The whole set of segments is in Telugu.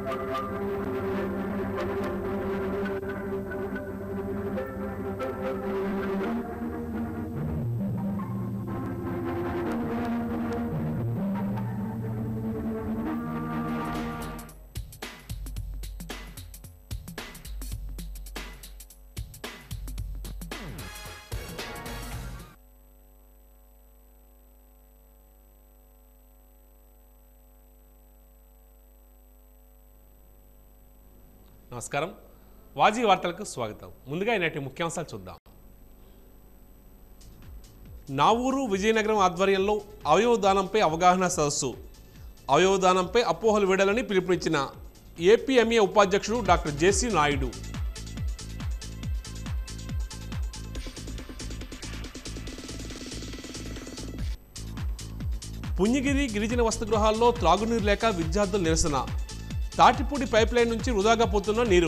నమస్కారం వాజీ వార్తలకు స్వాగతం. ముందుగా ఈనాటి ముఖ్యాంశాలు చూద్దాం. నావూరు విజయనగరం ఆధ్వర్యంలో అవయవదానంపై అవగాహన సదస్సు. అవయవదానంపై అపోహలు వీడాలని పిలుపునిచ్చిన ఏపీఎంఏ ఉపాధ్యక్షుడు డాక్టర్ జేసీ నాయుడు. పుణ్యగిరి గిరిజన వసతిగృహాల్లో త్రాగునీరు లేక విద్యార్థుల నిరసన. తాటిపూడి పైప్లైన్ నుంచి వృధాగా పోతున్న నీరు.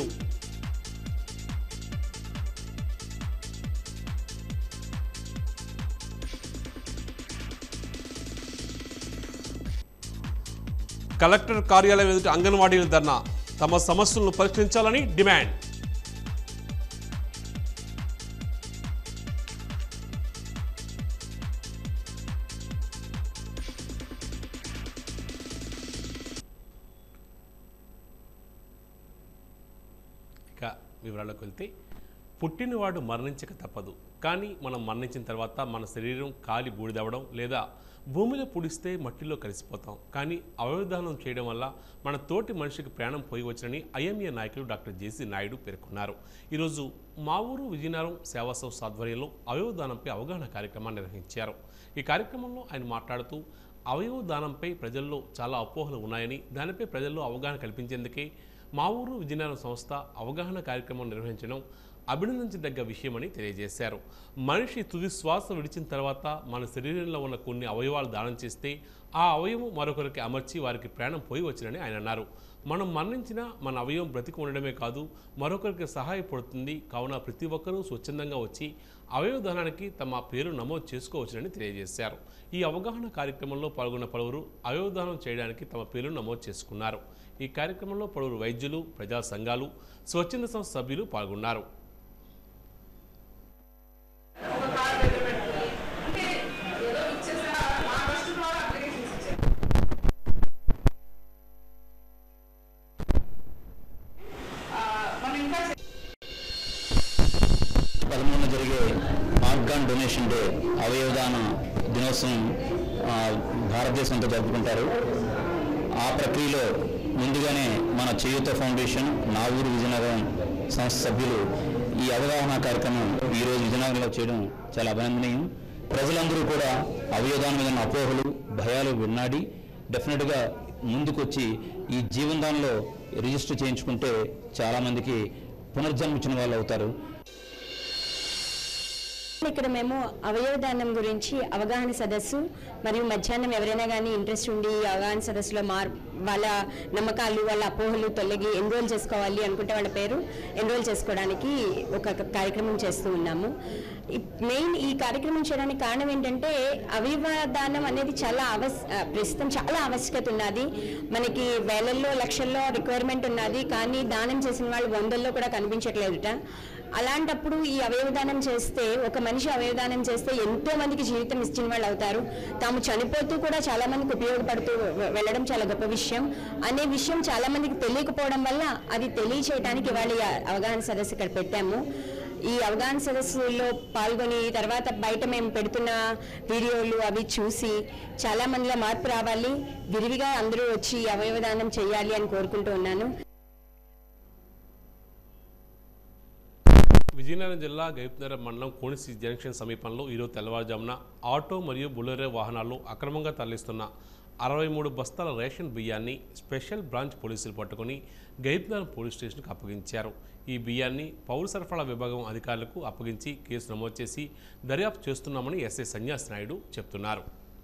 కలెక్టర్ కార్యాలయం ఎదుట అంగన్వాడీల ధర్నా. తమ సమస్యలను పరిష్కరించాలని డిమాండ్. వివరాల్లోకి వెళ్తే, పుట్టినవాడు మరణించక తప్పదు, కానీ మనం మరణించిన తర్వాత మన శరీరం కాలి బూడిదవ్వడం లేదా భూమిలో పుడిస్తే మట్టిలో కలిసిపోతాం. కానీ అవయవదానం చేయడం వల్ల మన తోటి మనిషికి ప్రాణం పోయి వచ్చనని ఐఎంఏ నాయకులు డాక్టర్ జేసీ నాయుడు పేర్కొన్నారు. ఈరోజు మా ఊరు విజయనగరం సేవా సంస్థ ఆధ్వర్యంలో అవయవదానంపై అవగాహన కార్యక్రమాన్ని నిర్వహించారు. ఈ కార్యక్రమంలో ఆయన మాట్లాడుతూ అవయవదానంపై ప్రజల్లో చాలా అపోహలు ఉన్నాయని, దానిపై ప్రజల్లో అవగాహన కల్పించేందుకే మా ఊరు విజయనగరం సంస్థ అవగాహన కార్యక్రమం నిర్వహించడం అభినందించదగ్గ విషయమని తెలియజేశారు. మనిషి తుది శ్వాస విడిచిన తర్వాత మన శరీరంలో ఉన్న కొన్ని అవయవాలు దానం చేస్తే ఆ అవయవం మరొకరికి అమర్చి వారికి ప్రాణం పోయి వచ్చినని ఆయన అన్నారు. మనం మరణించినా మన అవయవం బ్రతికి ఉండడమే కాదు, మరొకరికి సహాయపడుతుంది. కావున ప్రతి ఒక్కరూ స్వచ్ఛందంగా వచ్చి అవయవదానానికి తమ పేరు నమోదు చేసుకోవచ్చునని తెలియజేశారు. ఈ అవగాహన కార్యక్రమంలో పాల్గొన్న పలువురు అవయవదానం చేయడానికి తమ పేరు నమోదు చేసుకున్నారు. ఈ కార్యక్రమంలో పలువురు వైద్యులు, ప్రజా సంఘాలు, స్వచ్ఛంద సంస్థ సభ్యులు పాల్గొన్నారు. జరిగే ఆర్గాన్ డొనేషన్ డే, అవయవదాన దినోత్సవం భారతదేశంతో జరుపుకుంటారు. ఆ ప్రక్రియలో ముందుగానే మన చేయూత ఫౌండేషన్, నావూరు విజయనగరం సంస్థ సభ్యులు ఈ అవగాహన కార్యక్రమం ఈరోజు విజయనగరంలో చేయడం చాలా అభినందనీయం. ప్రజలందరూ కూడా అవయవదానం మీద అపోహలు, భయాలు విన్నాడి డెఫినెట్గా ముందుకొచ్చి ఈ జీవనదానంలో రిజిస్టర్ చేయించుకుంటే చాలామందికి పునర్జన్మించిన వాళ్ళు అవుతారు. ఇక్కడ మేము అవయవదానం గురించి అవగాహన సదస్సు మరియు మధ్యాహ్నం ఎవరైనా కానీ ఇంట్రెస్ట్ ఉండి అవగాహన సదస్సులో వాళ్ళ నమ్మకాలు, వాళ్ళ అపోహలు తొలగి ఎన్రోల్ చేసుకోవాలి అనుకుంటే వాళ్ళ పేరు ఎన్రోల్ చేసుకోవడానికి ఒక కార్యక్రమం చేస్తూ ఉన్నాము. మెయిన్ ఈ కార్యక్రమం చేయడానికి కారణం ఏంటంటే అవయవదానం అనేది ప్రస్తుతం చాలా ఆవశ్యకత ఉన్నది. మనకి వేలల్లో లక్షల్లో రిక్వైర్మెంట్ ఉన్నది, కానీ దానం చేసిన వాళ్ళు వందల్లో కూడా కనిపించట్లేదుట. అలాంటప్పుడు ఈ అవయవదానం చేస్తే, ఒక మనిషి అవయవదానం చేస్తే ఎంతో మందికి జీవితం ఇచ్చిన వాళ్ళు అవుతారు. తాము చనిపోతూ కూడా చాలా మందికి ఉపయోగపడుతూ వెళ్ళడం చాలా గొప్ప విషయం అనే విషయం చాలా మందికి తెలియకపోవడం వల్ల అది తెలియచేయడానికి ఇవాళ అవగాహన సదస్సు ఇక్కడ పెట్టాము. ఈ అవగాహన సదస్సులో పాల్గొని తర్వాత బయట మేము పెడుతున్న వీడియోలు అవి చూసి చాలా మందిలో మార్పు రావాలి, విరివిగా అందరూ వచ్చి అవయవదానం చేయాలి అని కోరుకుంటూ ఉన్నాను. విజయనగరం జిల్లా గైప్నగరం మండలం కోణిసి జంక్షన్ సమీపంలో ఈరోజు తెల్లవారుజామున ఆటో మరియు బులెరో వాహనాల్లో అక్రమంగా తరలిస్తున్న 63 బస్తాల రేషన్ బియ్యాన్ని స్పెషల్ బ్రాంచ్ పోలీసులు పట్టుకుని గైప్నగరం పోలీస్ స్టేషన్కు అప్పగించారు. ఈ బియ్యాన్ని పౌర సరఫరా విభాగం అధికారులకు అప్పగించి కేసు నమోదు చేసి దర్యాప్తు చేస్తున్నామని ఎస్ఐ సన్యాసి నాయుడు చెప్తున్నారు.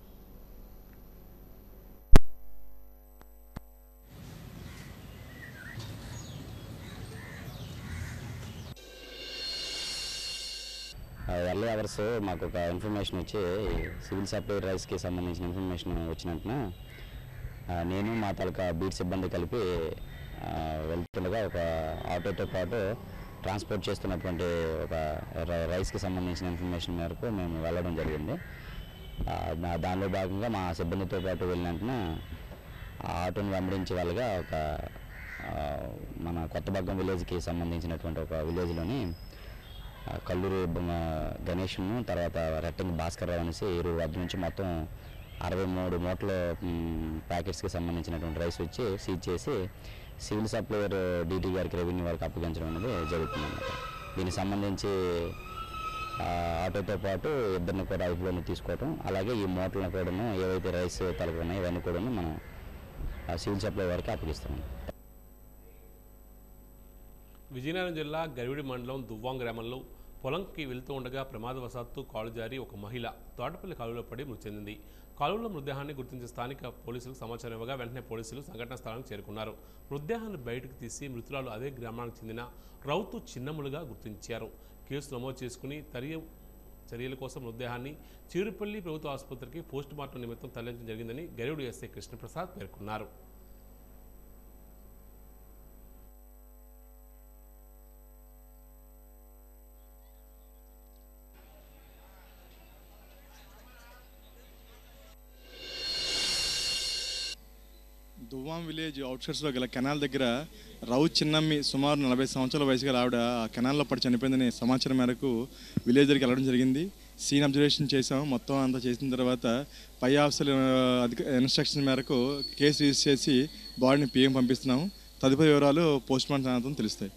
ఎర్లీ అవర్స్ మాకు ఒక ఇన్ఫర్మేషన్ వచ్చి సివిల్ సప్లై రైస్కి సంబంధించిన ఇన్ఫర్మేషన్ వచ్చినట్టున నేను మా తాలూకా బీట్ సిబ్బంది కలిపి వెళ్తుండగా ఒక ఆటోతో పాటు ట్రాన్స్పోర్ట్ చేస్తున్నటువంటి ఒక రైస్కి సంబంధించిన ఇన్ఫర్మేషన్ మేరకు మేము వెళ్ళడం జరిగింది. దానిలో భాగంగా మా సిబ్బందితో పాటు వెళ్ళిన వెంటనే ఆ ఆటోని వెంబడించే వాళ్ళగా ఒక మన కొత్తబగ్గం విలేజ్కి సంబంధించినటువంటి ఒక విలేజ్లోని కల్లూరు గణేష్ను తర్వాత రెట్టంగి భాస్కర్ రావు అనేసి వద్ద నుంచి మొత్తం 63 మూటల ప్యాకెట్స్కి సంబంధించినటువంటి రైస్ వచ్చి సీజ్ చేసి సివిల్ సప్లైయర్ డీటీ గారికి రెవెన్యూ వారికి అప్పగించడం అనేది జరుగుతుందన్నమాట. దీనికి సంబంధించి ఆటోతో పాటు ఇద్దరిని కూడా అదుపులోకి తీసుకోవడం, అలాగే ఈ మూటలను కూడా ఏవైతే రైస్ తలపు ఉన్నాయో ఇవన్నీ కూడా మనం సివిల్ సప్లై వారికి అప్పగిస్తాం. విజయనగరం జిల్లా గరివిడి మండలం దువ్వాం గ్రామంలో పొలంకి వెళ్తూ ఉండగా ప్రమాదవశాత్తు కాలు జారి ఒక మహిళ తోటపల్లి కాలువలో పడి మృతి చెందింది. కాలువలో మృతదేహాన్ని గుర్తించిన స్థానిక పోలీసులకు సమాచారం ఇవ్వగా వెంటనే పోలీసులు సంఘటనా స్థలానికి చేరుకున్నారు. మృతదేహాన్ని బయటకు తీసి మృతురాలు అదే గ్రామానికి చెందిన రౌతు చిన్నములుగా గుర్తించారు. కేసు నమోదు చేసుకుని చర్యల కోసం మృతదేహాన్ని చీరుపల్లి ప్రభుత్వ ఆసుపత్రికి పోస్టుమార్టం నిమిత్తం తరలించడం జరిగిందని గరివిడి ఎస్ఐ కృష్ణప్రసాద్ పేర్కొన్నారు. దువ్వాం విలేజ్ అవుట్స్కట్స్లో గల కెనాల్ దగ్గర రౌ చిన్నమ్మి సుమారు 40 సంవత్సరాల వయసు గల ఆవిడ ఆ కెనాల్లో పడి చనిపోయిందని సమాచారం మేరకు విలేజ్ దగ్గరికి వెళ్ళడం జరిగింది. సీన్ అబ్జర్వేషన్ చేసాం. మొత్తం అంతా చేసిన తర్వాత పై ఆఫీసర్ ఇన్స్ట్రక్షన్ మేరకు కేసు రిజిస్టర్ చేసి బాడీని పిఎం పంపిస్తున్నాము. తదుపరి వివరాలు పోస్ట్మార్టం అనంతరం తెలుస్తాయి.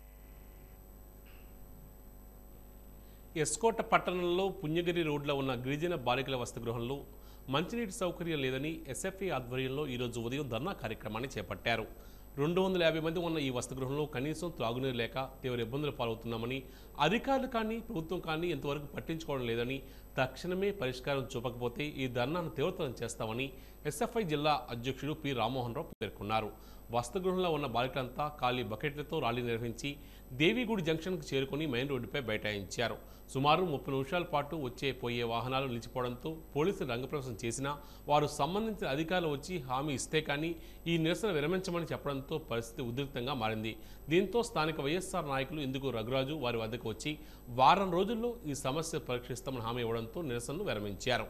ఎస్కోట పట్టణంలో పుణ్యగిరి రోడ్లో ఉన్న గిరిజన బాలికల వసతి గృహంలో మంచినీటి సౌకర్యం లేదని ఎస్ఎఫ్ఐ ఆధ్వర్యంలో ఈరోజు ఉదయం ధర్నా కార్యక్రమాన్ని చేపట్టారు. 250 మంది ఉన్న ఈ వసతి గృహంలో కనీసం త్రాగునీరు లేక తీవ్ర ఇబ్బందులు పాలవుతున్నామని, అధికారులు కానీ ప్రభుత్వం కానీ ఇంతవరకు పట్టించుకోవడం లేదని, తక్షణమే పరిష్కారం చూపకపోతే ఈ ధర్నాను తీవ్రతరం చేస్తామని ఎస్ఎఫ్ఐ జిల్లా అధ్యక్షుడు పి రామ్మోహన్ రావు పేర్కొన్నారు. వసతి గృహంలో ఉన్న బాలికలంతా ఖాళీ బకెట్లతో ర్యాలీ నిర్వహించి దేవిగూడి జంక్షన్కు చేరుకుని మెయిన్ రోడ్డుపై బైఠాయించారు. సుమారు 30 నిమిషాల పాటు వచ్చే పోయే వాహనాలు నిలిచిపోవడంతో పోలీసులు రంగప్రవేశం చేసినా వారు సంబంధించిన అధికారులు వచ్చి హామీ ఇస్తే కానీ ఈ నిరసన విరమించమని చెప్పడంతో పరిస్థితి ఉద్రిక్తంగా మారింది. దీంతో స్థానిక వైఎస్ఆర్ నాయకులు ఇందుకు రఘురాజు వారి వద్దకు వచ్చి వారం రోజుల్లో ఈ సమస్య పరీక్షిస్తామని హామీ ఇవ్వడంతో నిరసనను విరమించారు.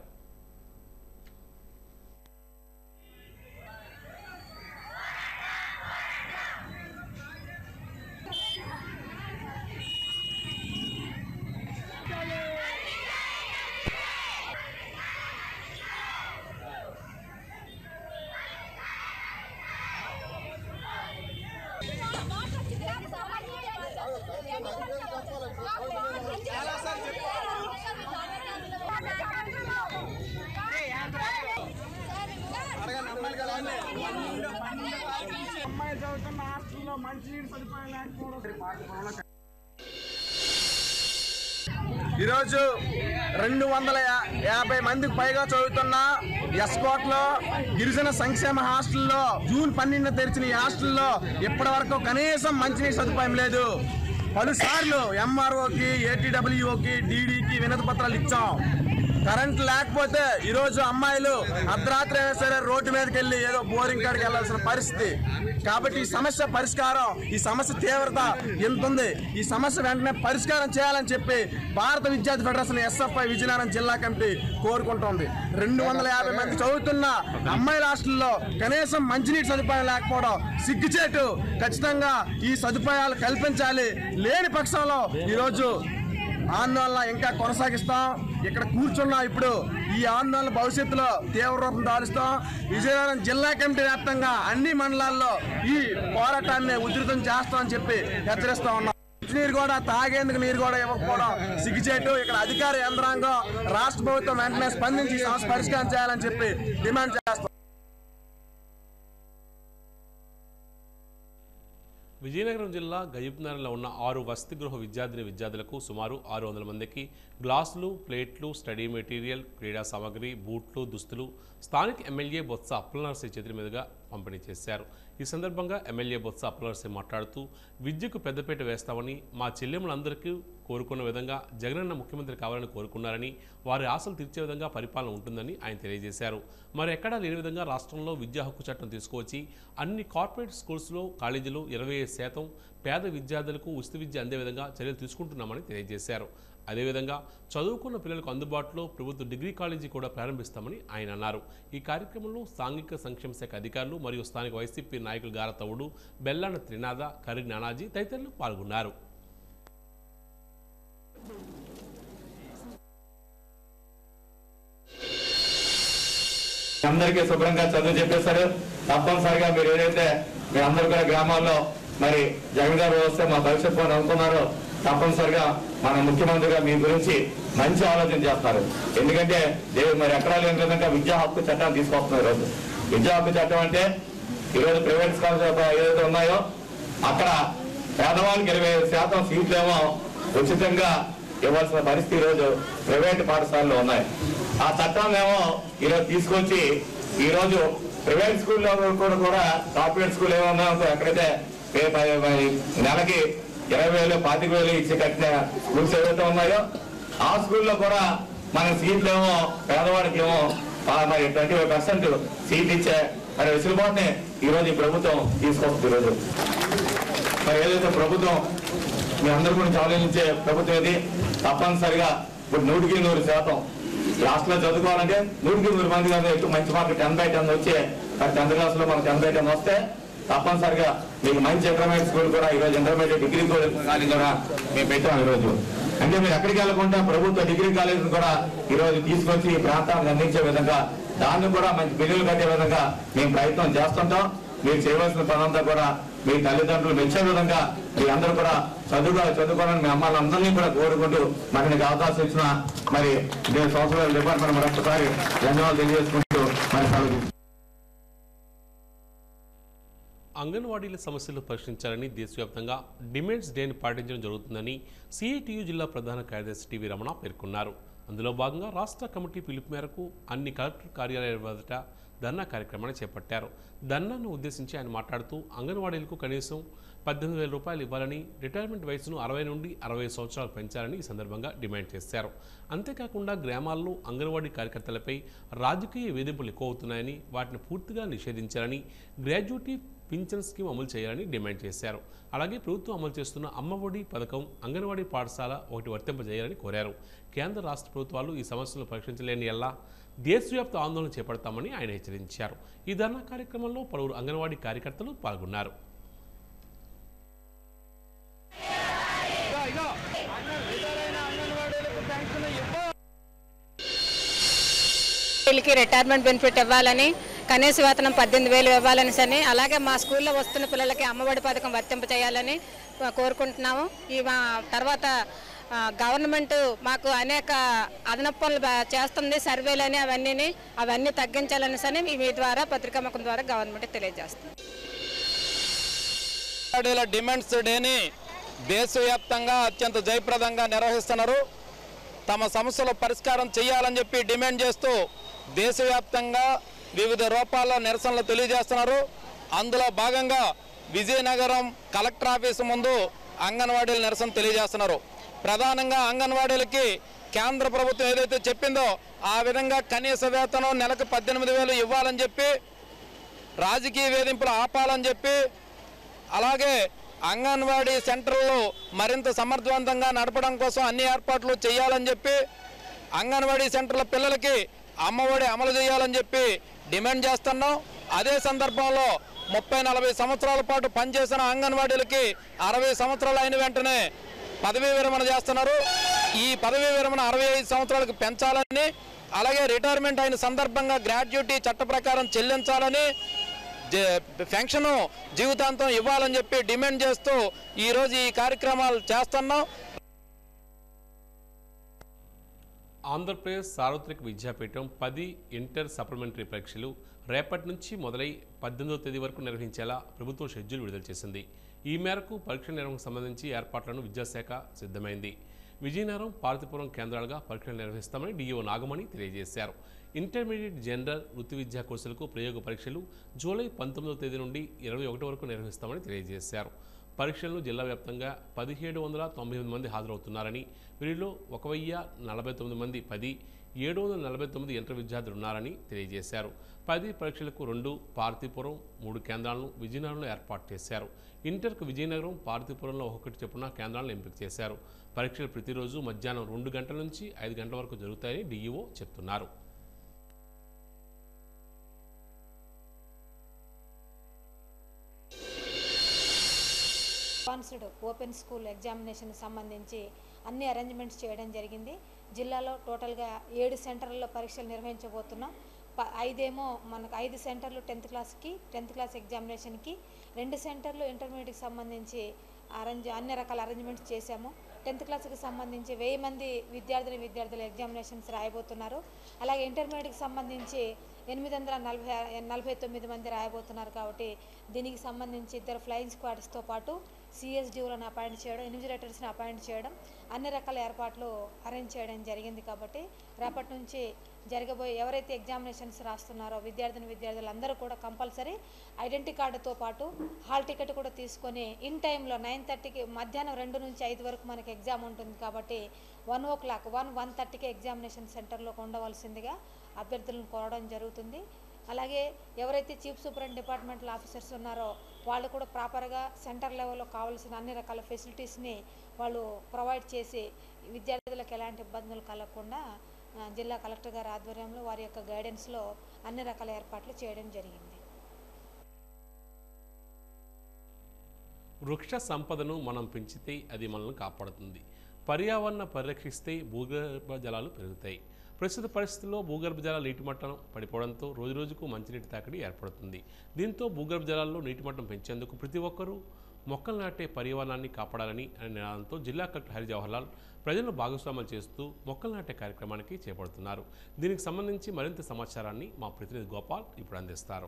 ఈరోజు 250 మందికి పైగా చదువుతున్న ఎస్కోట్లో గిరిజన సంక్షేమ హాస్టల్లో జూన్ 12 తెరిచిన ఈ హాస్టల్లో ఇప్పటి వరకు కనీసం మంచినీటి సదుపాయం లేదు. పలుసార్లు ఎంఆర్ఓకి, ఏటీడబ్ల్యూఓకి, డీడీకి వినతి పత్రాలు ఇచ్చాం. కరెంట్ లేకపోతే ఈరోజు అమ్మాయిలు అర్ధరాత్రి అయినా సరే రోడ్డు మీదకి వెళ్ళి ఏదో బోరింగ్ కాడికి వెళ్లాల్సిన పరిస్థితి. కాబట్టి ఈ సమస్య పరిష్కారం, ఈ సమస్య తీవ్రత ఎంత ఉంది, ఈ సమస్య వెంటనే పరిష్కారం చేయాలని చెప్పి భారత విద్యార్థి ఫెడరేషన్ ఎస్ఎఫ్ఐ విజయనగరం జిల్లా కమిటీ కోరుకుంటోంది. 250 మంది చదువుతున్న అమ్మాయిల హాస్టల్లో కనీసం మంచినీటి సదుపాయం లేకపోవడం సిగ్గుచేటు. ఖచ్చితంగా ఈ సదుపాయాలు కల్పించాలి. లేని పక్షంలో ఈరోజు ఆందోళన ఇంకా కొనసాగిస్తాం. ఇక్కడ కూర్చున్నాం. ఇప్పుడు ఈ ఆందోళన భవిష్యత్తులో తీవ్ర రూపం దాలుస్తాం. విజయనగరం జిల్లా కమిటీ వ్యాప్తంగా అన్ని మండలాల్లో ఈ పోరాటాన్ని ఉధృతం చేస్తామని చెప్పి హెచ్చరిస్తా ఉన్నాం. నీరు కూడా తాగేందుకు నీరు కూడా ఇవ్వకపోవడం సిగ్గుచేటు. ఇక్కడ అధికార యంత్రాంగం, రాష్ట్ర ప్రభుత్వం వెంటనే స్పందించి సమస్య పరిష్కారం చేయాలని చెప్పి డిమాండ్ చేస్తాం. విజయనగరం జిల్లా గజబ్నగర్లో ఉన్న 6 వసతి గృహ విద్యార్థులకు సుమారు 600 మందికి గ్లాసులు, ప్లేట్లు, స్టడీ మెటీరియల్, క్రీడా సామాగ్రి, బూట్లు, దుస్తులు స్థానిక ఎమ్మెల్యే బొత్స అప్పలనరసింహ చేతుల మీదుగా పంపిణీ చేశారు. ఈ సందర్భంగా ఎమ్మెల్యే బొత్స అప్పలనరసింహ మాట్లాడుతూ విద్యకు పెద్దపీట వేస్తామని, మా చెల్లెములందరికీ కోరుకున్న విధంగా జగనన్న ముఖ్యమంత్రి కావాలని కోరుకున్నారని, వారి ఆశలు తీర్చే విధంగా పరిపాలన ఉంటుందని ఆయన తెలియజేశారు. మరి ఎక్కడా లేని విధంగా రాష్ట్రంలో విద్యా హక్కు చట్టం తీసుకువచ్చి అన్ని కార్పొరేట్ స్కూల్స్లో కాలేజీలో 25% పేద విద్యార్థులకు ఉచిత విద్య అందే విధంగా చర్యలు తీసుకుంటున్నామని తెలియజేశారు. అదేవిధంగా చదువుకున్న పిల్లలకు అందుబాటులో ప్రభుత్వ డిగ్రీ కాలేజీ కూడా ప్రారంభిస్తామని ఆయన అన్నారు. ఈ కార్యక్రమంలో సాంఘిక సంక్షేమ శాఖ అధికారులు మరియు స్థానిక వైసీపీ నాయకులు గారతవుడు, బెల్లాన త్రినాథ, కరి నానాజీ తదితరులు పాల్గొన్నారు. అందరికీ శుభ్రంగా చదువు చెప్పేశారు. తప్పనిసరిగా మీరు ఏదైతే మీ అందరూ కూడా గ్రామాల్లో మరి జగన్ గారు వస్తే మా భవిష్యత్తు అనుకున్నారో తప్పనిసరిగా మన ముఖ్యమంత్రిగా మీ గురించి మంచి ఆలోచన చేస్తున్నారు. ఎందుకంటే మరి ఎక్కడా లేని విధంగా విద్యా హక్కు చట్టాన్ని తీసుకొస్తున్నారు. ఈరోజు విద్యా హక్కు చట్టం అంటే ఈరోజు ప్రైవేట్ స్కూల్స్ ఏదైతే ఉన్నాయో అక్కడ పేదవాళ్ళకి 25% సీట్లేమో ఉచితంగా ఇవ్వాల్సిన పరిస్థితి ఈరోజు ప్రైవేట్ పాఠశాలలో ఉన్నాయి. ఆ చట్టాన్ని ఏమో ఈరోజు తీసుకొచ్చి ఈరోజు ప్రైవేట్ స్కూల్లో కూడా కార్పొరేట్ స్కూల్ ఏమన్నా ఎక్కడైతే నెలకి 20,000 25,000 ఇచ్చి కట్టిన స్కూల్స్ ఏవైతే ఉన్నాయో ఆ స్కూల్లో కూడా మన సీట్లు ఏమో పేదవాడికి ఏమో మరి 25% సీట్లు ఇచ్చే మరి వెసులుబాటుని ఈరోజు ఈ ప్రభుత్వం తీసుకొస్తుంది. ఈరోజు మరి ఏదైతే ప్రభుత్వం మీ అందరి గురించి ఆలోచించే ప్రభుత్వం ఇది. తప్పనిసరిగా ఇప్పుడు 100% లాస్ట్లో చదువుకోవాలంటే 100 మంది కానీ ఎక్కువ మంచి మార్కులు 10/10 వచ్చే 10th క్లాస్లో మనకు 10/10 వస్తే తప్పనిసరిగా మీకు మంచి ఇంటర్మీడియట్ స్కూల్ కూడా ఈరోజు ఇంటర్మీడియట్ డిగ్రీ కాలేజ్ కూడా మేము పెట్టాం. ఈరోజు అంటే మీరు ఎక్కడికి వెళ్ళకుండా ప్రభుత్వ డిగ్రీ కాలేజీని కూడా ఈరోజు తీసుకొచ్చి ఈ ప్రాంతాన్ని అందించే విధంగా దాన్ని కూడా మంచి బిల్లులు కట్టే విధంగా మేము ప్రయత్నం చేస్తుంటాం. మీరు చేయవలసిన పనంతా కూడా మీ తల్లిదండ్రులు మెచ్చే విధంగా మీ అందరూ కూడా చదువుకోవాలని మీ అమ్మాయిలు అందరినీ కూడా కోరుకుంటూ మరి మీకు అవకాశం ఇచ్చిన మరి సోషల్ డిపార్ట్మెంట్ మరొకసారి ధన్యవాదాలు తెలియజేసుకుంటూ మరి సెలవు. అంగన్వాడీల సమస్యలు పరిష్కరించాలని దేశవ్యాప్తంగా డిమాండ్స్ డేని పాటించడం జరుగుతుందని సిఐటియు జిల్లా ప్రధాన కార్యదర్శి టివి రమణ పేర్కొన్నారు. అందులో భాగంగా రాష్ట్ర కమిటీ పిలుపు మేరకు అన్ని కలెక్టర్ కార్యాలయాల వద్ద ధర్నా కార్యక్రమాన్ని చేపట్టారు. ధర్నాను ఉద్దేశించి ఆయన మాట్లాడుతూ అంగన్వాడీలకు కనీసం 18,000 రూపాయలు ఇవ్వాలని, రిటైర్మెంట్ వయసును 60 నుండి 65 సంవత్సరాలు పెంచాలని ఈ సందర్భంగా డిమాండ్ చేశారు. అంతేకాకుండా గ్రామాల్లో అంగన్వాడీ కార్యకర్తలపై రాజకీయ వేధింపులు ఎక్కువ అవుతున్నాయని, వాటిని పూర్తిగా నిషేధించాలని, గ్రాడ్యుయేటీ పింఛన్ స్కీమ్ అమలు చేయాలని డిమాండ్ చేశారు. అలాగే ప్రభుత్వం అమలు చేస్తున్న అమ్మఒడి పథకం, అంగన్వాడీ పాఠశాల ఒకటి వర్తింపజేయాలని కోరారు. కేంద్ర రాష్ట్ర ప్రభుత్వాలు ఈ సమస్యలను పరిష్కరించలేని ఎలా దేశవ్యాప్త ఆందోళన చేపడతామని ఆయన హెచ్చరించారు. ఈ ధర్నా కార్యక్రమంలో పలువురు అంగన్వాడీ కార్యకర్తలు పాల్గొన్నారు. రిటైర్మెంట్ బెనిఫిట్ ఇవ్వాలని, కనీస వేతనం 18,000 ఇవ్వాలని సని, అలాగే మా స్కూల్లో వస్తున్న పిల్లలకి అమ్మఒడి పథకం వర్తింపచేయాలని కోరుకుంటున్నాము. ఈ తర్వాత గవర్నమెంట్ మాకు అనేక అదనపు పనులు చేస్తుంది, సర్వేలని అవన్నీ తగ్గించాలని సని మీ ద్వారా పత్రికాముఖం ద్వారా గవర్నమెంట్ తెలియజేస్తుంది. డిమాండ్స్ డేని దేశవ్యాప్తంగా అత్యంత జయప్రదంగా నిర్వహిస్తున్నారు. తమ సమస్యల పరిష్కారం చేయాలని చెప్పి డిమాండ్ చేస్తూ దేశవ్యాప్తంగా వివిధ రూపాల్లో నిరసనలు తెలియజేస్తున్నారు. అందులో భాగంగా విజయనగరం కలెక్టర్ ఆఫీసు ముందు అంగన్వాడీల నిరసన తెలియజేస్తున్నారు. ప్రధానంగా అంగన్వాడీలకి కేంద్ర ప్రభుత్వం ఏదైతే చెప్పిందో ఆ విధంగా కనీస వేతనం నెలకు 18,000 ఇవ్వాలని చెప్పి, రాజకీయ వేధింపులు ఆపాలని చెప్పి, అలాగే అంగన్వాడీ సెంటర్లు మరింత సమర్థవంతంగా నడపడం కోసం అన్ని ఏర్పాట్లు చేయాలని చెప్పి, అంగన్వాడీ సెంటర్ల పిల్లలకి అమ్మఒడి అమలు చేయాలని చెప్పి డిమాండ్ చేస్తున్నాం. అదే సందర్భంలో 30-40 సంవత్సరాల పాటు పనిచేసిన అంగన్వాడీలకి 60 సంవత్సరాలు అయిన వెంటనే పదవీ విరమణ చేస్తున్నారు. ఈ పదవీ విరమణ 65 సంవత్సరాలకు పెంచాలని, అలాగే రిటైర్మెంట్ అయిన సందర్భంగా గ్రాడ్యుయేటీ చట్ట ప్రకారం చెల్లించాలని, పెన్షన్ జీవితాంతం ఇవ్వాలని చెప్పి డిమాండ్ చేస్తూ ఈరోజు ఈ కార్యక్రమాలు చేస్తున్నాం. ఆంధ్రప్రదేశ్ సార్వత్రిక విద్యాపీఠం 10 ఇంటర్ సప్లిమెంటరీ పరీక్షలు రేపటి నుంచి మొదలై 18వ తేదీ వరకు నిర్వహించేలా ప్రభుత్వం షెడ్యూల్ విడుదల చేసింది. ఈ మేరకు పరీక్ష నిర్వహణకు సంబంధించి ఏర్పాట్లను విద్యాశాఖ సిద్ధమైంది. విజయనగరం, పార్వతీపురం కేంద్రాలుగా పరీక్షలు నిర్వహిస్తామని డిఈఓ నాగమణి తెలియజేశారు. ఇంటర్మీడియట్ జనరల్ వృత్తి విద్యా కోర్సులకు ప్రయోగ పరీక్షలు జూలై 19వ తేదీ నుండి 21 వరకు నిర్వహిస్తామని తెలియజేశారు. పరీక్షలను జిల్లా వ్యాప్తంగా 1798 మంది హాజరవుతున్నారని, వీరిలో 1049 మంది 749 ఇంటర్ విద్యార్థులు ఉన్నారని తెలియజేశారు. 10 పరీక్షలకు 2 పార్వతీపురం, 3 కేంద్రాలను విజయనగరంలో ఏర్పాటు చేశారు. ఇంటర్కు విజయనగరం, పార్వతీపురంలో ఒక్కొక్కటి చొప్పున కేంద్రాలను ఎంపిక చేశారు. పరీక్షలు ప్రతిరోజు మధ్యాహ్నం 2 గంటల నుంచి 5 గంటల వరకు జరుగుతాయని డిఈఓ చెప్తున్నారు. అడ్వాన్స్డ్ ఓపెన్ స్కూల్ ఎగ్జామినేషన్ సంబంధించి అన్ని అరేంజ్మెంట్స్ చేయడం జరిగింది. జిల్లాలో టోటల్గా 7 సెంటర్లలో పరీక్షలు నిర్వహించబోతున్నాం. 5 మనకు 5 సెంటర్లు 10th క్లాస్ ఎగ్జామినేషన్కి, 2 సెంటర్లు ఇంటర్మీడియట్కి సంబంధించి అన్ని రకాల అరేంజ్మెంట్స్ చేశాము. 10th క్లాస్కి సంబంధించి 1000 మంది విద్యార్థులు ఎగ్జామినేషన్స్ రాయబోతున్నారు. అలాగే ఇంటర్మీడియట్కి సంబంధించి 849 మంది రాయబోతున్నారు. కాబట్టి దీనికి సంబంధించి 2 ఫ్లయింగ్ స్క్వాడ్స్తో పాటు సిఎస్డిఓలను అపాయింట్ చేయడం, ఇన్విజిలేటర్స్ని అపాయింట్ చేయడం, అన్ని రకాల ఏర్పాట్లు అరేంజ్ చేయడం జరిగింది. కాబట్టి రేపటి నుంచి జరగబోయే ఎవరైతే ఎగ్జామినేషన్స్ రాస్తున్నారో విద్యార్థులందరూ కూడా కంపల్సరీ ఐడెంటిటీ కార్డుతో పాటు హాల్ టికెట్ కూడా తీసుకొని ఇన్ టైంలో 9:30కి మధ్యాహ్నం 2 నుంచి 5 వరకు మనకి ఎగ్జామ్ ఉంటుంది. కాబట్టి 1:30కి ఎగ్జామినేషన్ సెంటర్లో ఉండవలసిందిగా అభ్యర్థులను కోరడం జరుగుతుంది. అలాగే ఎవరైతే చీఫ్ సూపరింటెండెంట్ డిపార్ట్మెంటల్ ఆఫీసర్స్ ఉన్నారో వాళ్ళు కూడా ప్రాపర్గా సెంటర్ లెవెల్లో కావాల్సిన అన్ని రకాల ఫెసిలిటీస్ని వాళ్ళు ప్రొవైడ్ చేసి విద్యార్థులకు ఎలాంటి ఇబ్బందులు కలగకుండా జిల్లా కలెక్టర్ గారి ఆధ్వర్యంలో వారి యొక్క గైడెన్స్లో అన్ని రకాల ఏర్పాట్లు చేయడం జరిగింది. వృక్ష సంపదను మనం పెంచితే అది మనల్ని కాపాడుతుంది. పర్యావరణ పరిరక్షిస్తే భూగర్భ జలాలు పెరుగుతాయి. ప్రస్తుత పరిస్థితుల్లో భూగర్భ జలాల నీటి మట్టం పడిపోవడంతో రోజురోజుకు మంచినీటి తాకిడి ఏర్పడుతుంది. దీంతో భూగర్భ జలాల్లో నీటి మట్టం పెంచేందుకు ప్రతి ఒక్కరూ మొక్కలు నాటే పర్యావరణాన్ని కాపాడాలని అనే నినాదంతో జిల్లా కలెక్టర్ హరి జవహర్ లాల్ ప్రజలను భాగస్వామ్యం చేస్తూ మొక్కలు నాటే కార్యక్రమానికి చేపడుతున్నారు. దీనికి సంబంధించి మరింత సమాచారాన్ని మా ప్రతినిధి గోపాల్ ఇప్పుడు అందిస్తారు.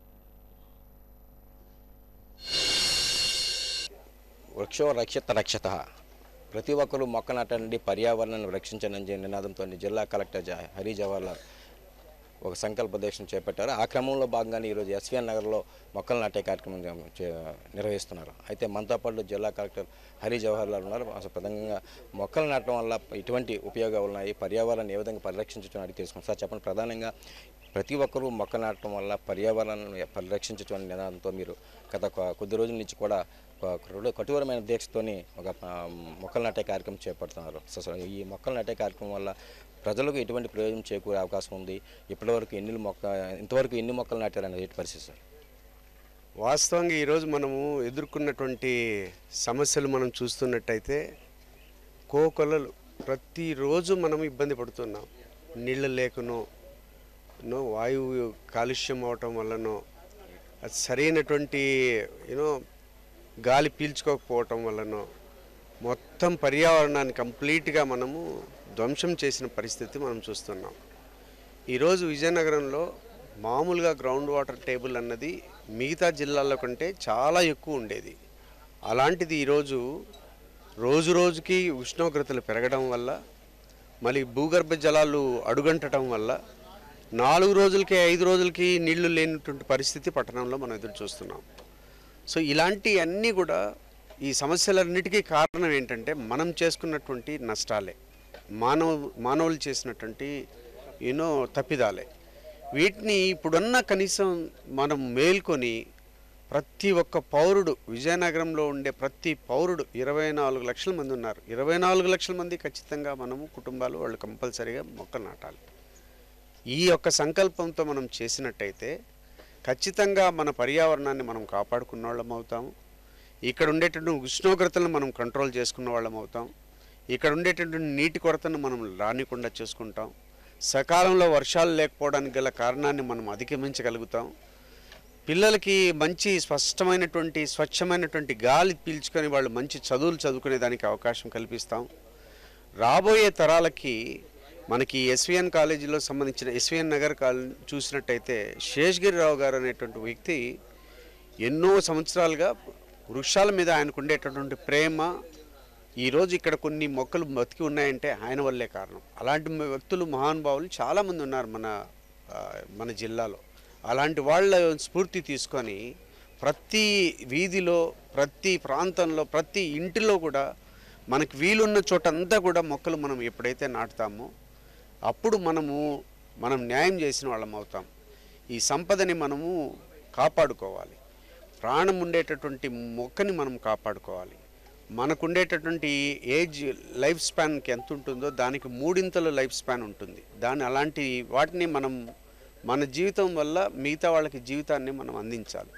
వృక్షో రక్షిత రక్షత, ప్రతి ఒక్కరూ మొక్క నాటండి, పర్యావరణాన్ని రక్షించని నినాదంతో జిల్లా కలెక్టర్ హరి జవహర్ లాల్ ఒక సంకల్ప దీక్షను చేపట్టారు. ఆ క్రమంలో భాగంగానే ఈరోజు ఎస్విఎన్ నగర్లో మొక్కలు నాటే కార్యక్రమం నిర్వహిస్తున్నారు. అయితే మనతో పాటు జిల్లా కలెక్టర్ హరి జవహర్ లాల్ ఉన్నారు. అసలు ప్రధానంగా మొక్కలు నాటడం వల్ల ఎటువంటి ఉపయోగాలు ఉన్నాయి, పర్యావరణాన్ని ఏ విధంగా పరిరక్షించడం అడిగి తెలుసుకున్నాం. సార్ చెప్పండి, ప్రధానంగా ప్రతి ఒక్కరూ మొక్కలు నాటడం వల్ల పర్యావరణాన్ని పరిరక్షించడం నినాదంతో మీరు గత కొద్ది రోజుల నుంచి కూడా కఠోరమైన దీక్షతోని ఒక మొక్కలు నాటే కార్యక్రమం చేపడుతున్నారు. సో ఈ మొక్కలు నాటే కార్యక్రమం వల్ల ప్రజలకు ఎటువంటి ప్రయోజనం చేకూరే అవకాశం ఉంది? ఇంతవరకు ఎన్ని మొక్కలు నాటారనే పరిస్థితి సార్? వాస్తవంగా ఈరోజు మనము ఎదుర్కొన్నటువంటి సమస్యలు మనం చూస్తున్నట్టయితే కోకొల్లలు ప్రతిరోజు మనం ఇబ్బంది పడుతున్నాం. నీళ్ళు లేకనో, వాయువు కాలుష్యం అవటం వల్లనో, సరైనటువంటి గాలి పీల్చుకోకపోవటం వల్లనో మొత్తం పర్యావరణాన్ని కంప్లీట్గా మనము ధ్వంసం చేసిన పరిస్థితి మనం చూస్తున్నాం. ఈరోజు విజయనగరంలో మామూలుగా గ్రౌండ్ వాటర్ టేబుల్ అన్నది మిగతా జిల్లాల కంటే చాలా ఎక్కువ ఉండేది. అలాంటిది ఈరోజు రోజుకి ఉష్ణోగ్రతలు పెరగడం వల్ల, మళ్ళీ భూగర్భ జలాలు అడుగంటడం వల్ల 4 రోజులకి 5 రోజులకి నీళ్లు లేనటువంటి పరిస్థితి పట్టణంలో మనం ఎదురు చూస్తున్నాం. సో ఇలాంటి అన్నీ కూడా ఈ సమస్యలన్నిటికీ కారణం ఏంటంటే మనం చేసుకున్నటువంటి నష్టాలే, మానవులు చేసినటువంటి తప్పిదాలే. వీటిని ఇప్పుడున్న కనీసం మనం మేల్కొని ప్రతి ఒక్క పౌరుడు, విజయనగరంలో ఉండే ప్రతి పౌరుడు 24 లక్షల మంది ఉన్నారు. 24 లక్షల మంది ఖచ్చితంగా మనము కుటుంబాలు వాళ్ళు కంపల్సరీగా మొక్కలు నాటాలి. ఈ యొక్క సంకల్పంతో మనం చేసినట్టయితే ఖచ్చితంగా మన పర్యావరణాన్ని మనం కాపాడుకున్న వాళ్ళం అవుతాము. ఇక్కడ ఉండేటటువంటి ఉష్ణోగ్రతలను మనం కంట్రోల్ చేసుకున్న వాళ్ళం అవుతాం. ఇక్కడ ఉండేటటువంటి నీటి కొరతను మనం రానికుండా చూసుకుంటాం. సకాలంలో వర్షాలు లేకపోవడానికి గల కారణాన్ని మనం అధిగమించగలుగుతాం. పిల్లలకి మంచి స్వచ్ఛమైనటువంటి గాలి పీల్చుకొని వాళ్ళు మంచి చదువులు చదువుకునే దానికి అవకాశం కల్పిస్తాం. రాబోయే తరాలకి మనకి ఎస్విఎన్ కాలేజీలో సంబంధించిన ఎస్విఎన్ నగర్ కాలేజీ చూసినట్టయితే శేషగిరిరావు గారు అనేటువంటి వ్యక్తి ఎన్నో సంవత్సరాలుగా వృక్షాల మీద ఆయనకు ఉండేటటువంటి ప్రేమ, ఈరోజు ఇక్కడ కొన్ని మొక్కలు బతికి ఉన్నాయంటే ఆయన వల్లే కారణం. అలాంటి వ్యక్తులు మహానుభావులు చాలామంది ఉన్నారు మన జిల్లాలో. అలాంటి వాళ్ళ స్ఫూర్తి తీసుకొని ప్రతి వీధిలో, ప్రతి ప్రాంతంలో, ప్రతి ఇంటిలో కూడా మనకు వీలున్న చోట అంతా కూడా మొక్కలు మనం ఎప్పుడైతే నాటుతామో అప్పుడు మనం న్యాయం చేసిన వాళ్ళం అవుతాం. ఈ సంపదని మనము కాపాడుకోవాలి. ప్రాణం ఉండేటటువంటి మొక్కని మనం కాపాడుకోవాలి. మనకుండేటటువంటి ఏజ్ లైఫ్ స్పాన్కి ఎంత ఉంటుందో దానికి 3 లైఫ్ స్పాన్ ఉంటుంది. అలాంటి వాటిని మన జీవితం వల్ల మిగతా వాళ్ళకి జీవితాన్ని మనం అందించాలి.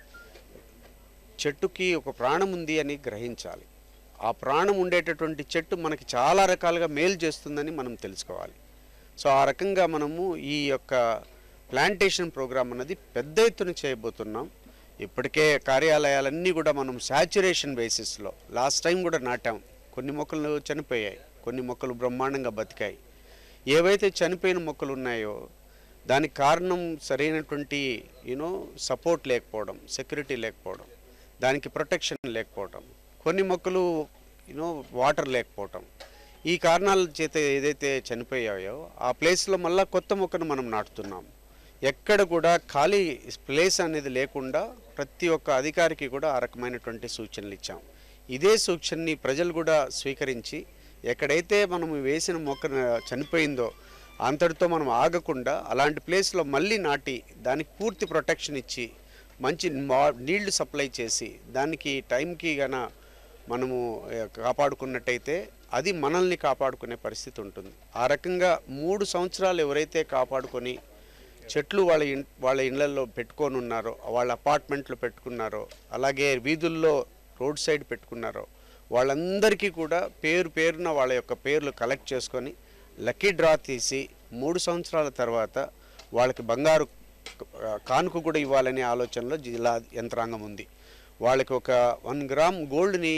చెట్టుకి ఒక ప్రాణం ఉంది అని గ్రహించాలి. ఆ ప్రాణం ఉండేటటువంటి చెట్టు మనకి చాలా రకాలుగా మేలు చేస్తుందని మనం తెలుసుకోవాలి. సో ఆ రకంగా మనము ఈ యొక్క ప్లాంటేషన్ ప్రోగ్రామ్ అన్నది పెద్ద ఎత్తున చేయబోతున్నాం. ఇప్పటికే కార్యాలయాలన్నీ కూడా మనం శాచ్యురేషన్ బేసిస్లో లాస్ట్ టైం కూడా నాటాం. కొన్ని మొక్కలు చనిపోయాయి, కొన్ని మొక్కలు బ్రహ్మాండంగా బతికాయి. ఏవైతే చనిపోయిన మొక్కలు ఉన్నాయో దానికి కారణం సరైనటువంటి సపోర్ట్ లేకపోవడం, సెక్యూరిటీ లేకపోవడం, దానికి ప్రొటెక్షన్ లేకపోవడం, కొన్ని మొక్కలు వాటర్ లేకపోవడం. ఈ కారణాల చేత ఏదైతే చనిపోయాయో ఆ ప్లేస్లో మళ్ళీ కొత్త మొక్కను మనం నాటుతున్నాం. ఎక్కడ కూడా ఖాళీ ప్లేస్ అనేది లేకుండా ప్రతి ఒక్క అధికారికి కూడా ఆ రకమైనటువంటి సూచనలు ఇచ్చాం. ఇదే సూచనని ప్రజలు కూడా స్వీకరించి ఎక్కడైతే మనం వేసిన మొక్క చనిపోయిందో అంతటితో మనం ఆగకుండా అలాంటి ప్లేస్లో మళ్ళీ నాటి దానికి పూర్తి ప్రొటెక్షన్ ఇచ్చి మంచి నీళ్లు సప్లై చేసి దానికి టైంకి మనము కాపాడుకున్నట్టయితే అది మనల్ని కాపాడుకునే పరిస్థితి ఉంటుంది. ఆ రకంగా 3 సంవత్సరాలు ఎవరైతే కాపాడుకొని చెట్లు వాళ్ళ ఇళ్లలో పెట్టుకొని ఉన్నారో, వాళ్ళ అపార్ట్మెంట్లో పెట్టుకున్నారో, అలాగే వీధుల్లో రోడ్ సైడ్ పెట్టుకున్నారో వాళ్ళందరికీ కూడా పేరున వాళ్ళ యొక్క పేర్లు కలెక్ట్ చేసుకొని లక్కీ డ్రా తీసి 3 సంవత్సరాల తర్వాత వాళ్ళకి బంగారు కానుక కూడా ఇవ్వాలనే ఆలోచనలో జిల్లా యంత్రాంగం ఉంది. వాళ్ళకి ఒక 1 గ్రామ్ గోల్డ్ని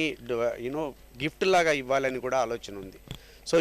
గిఫ్ట్ లాగా ఇవ్వాలని కూడా ఆలోచన ఉంది. సో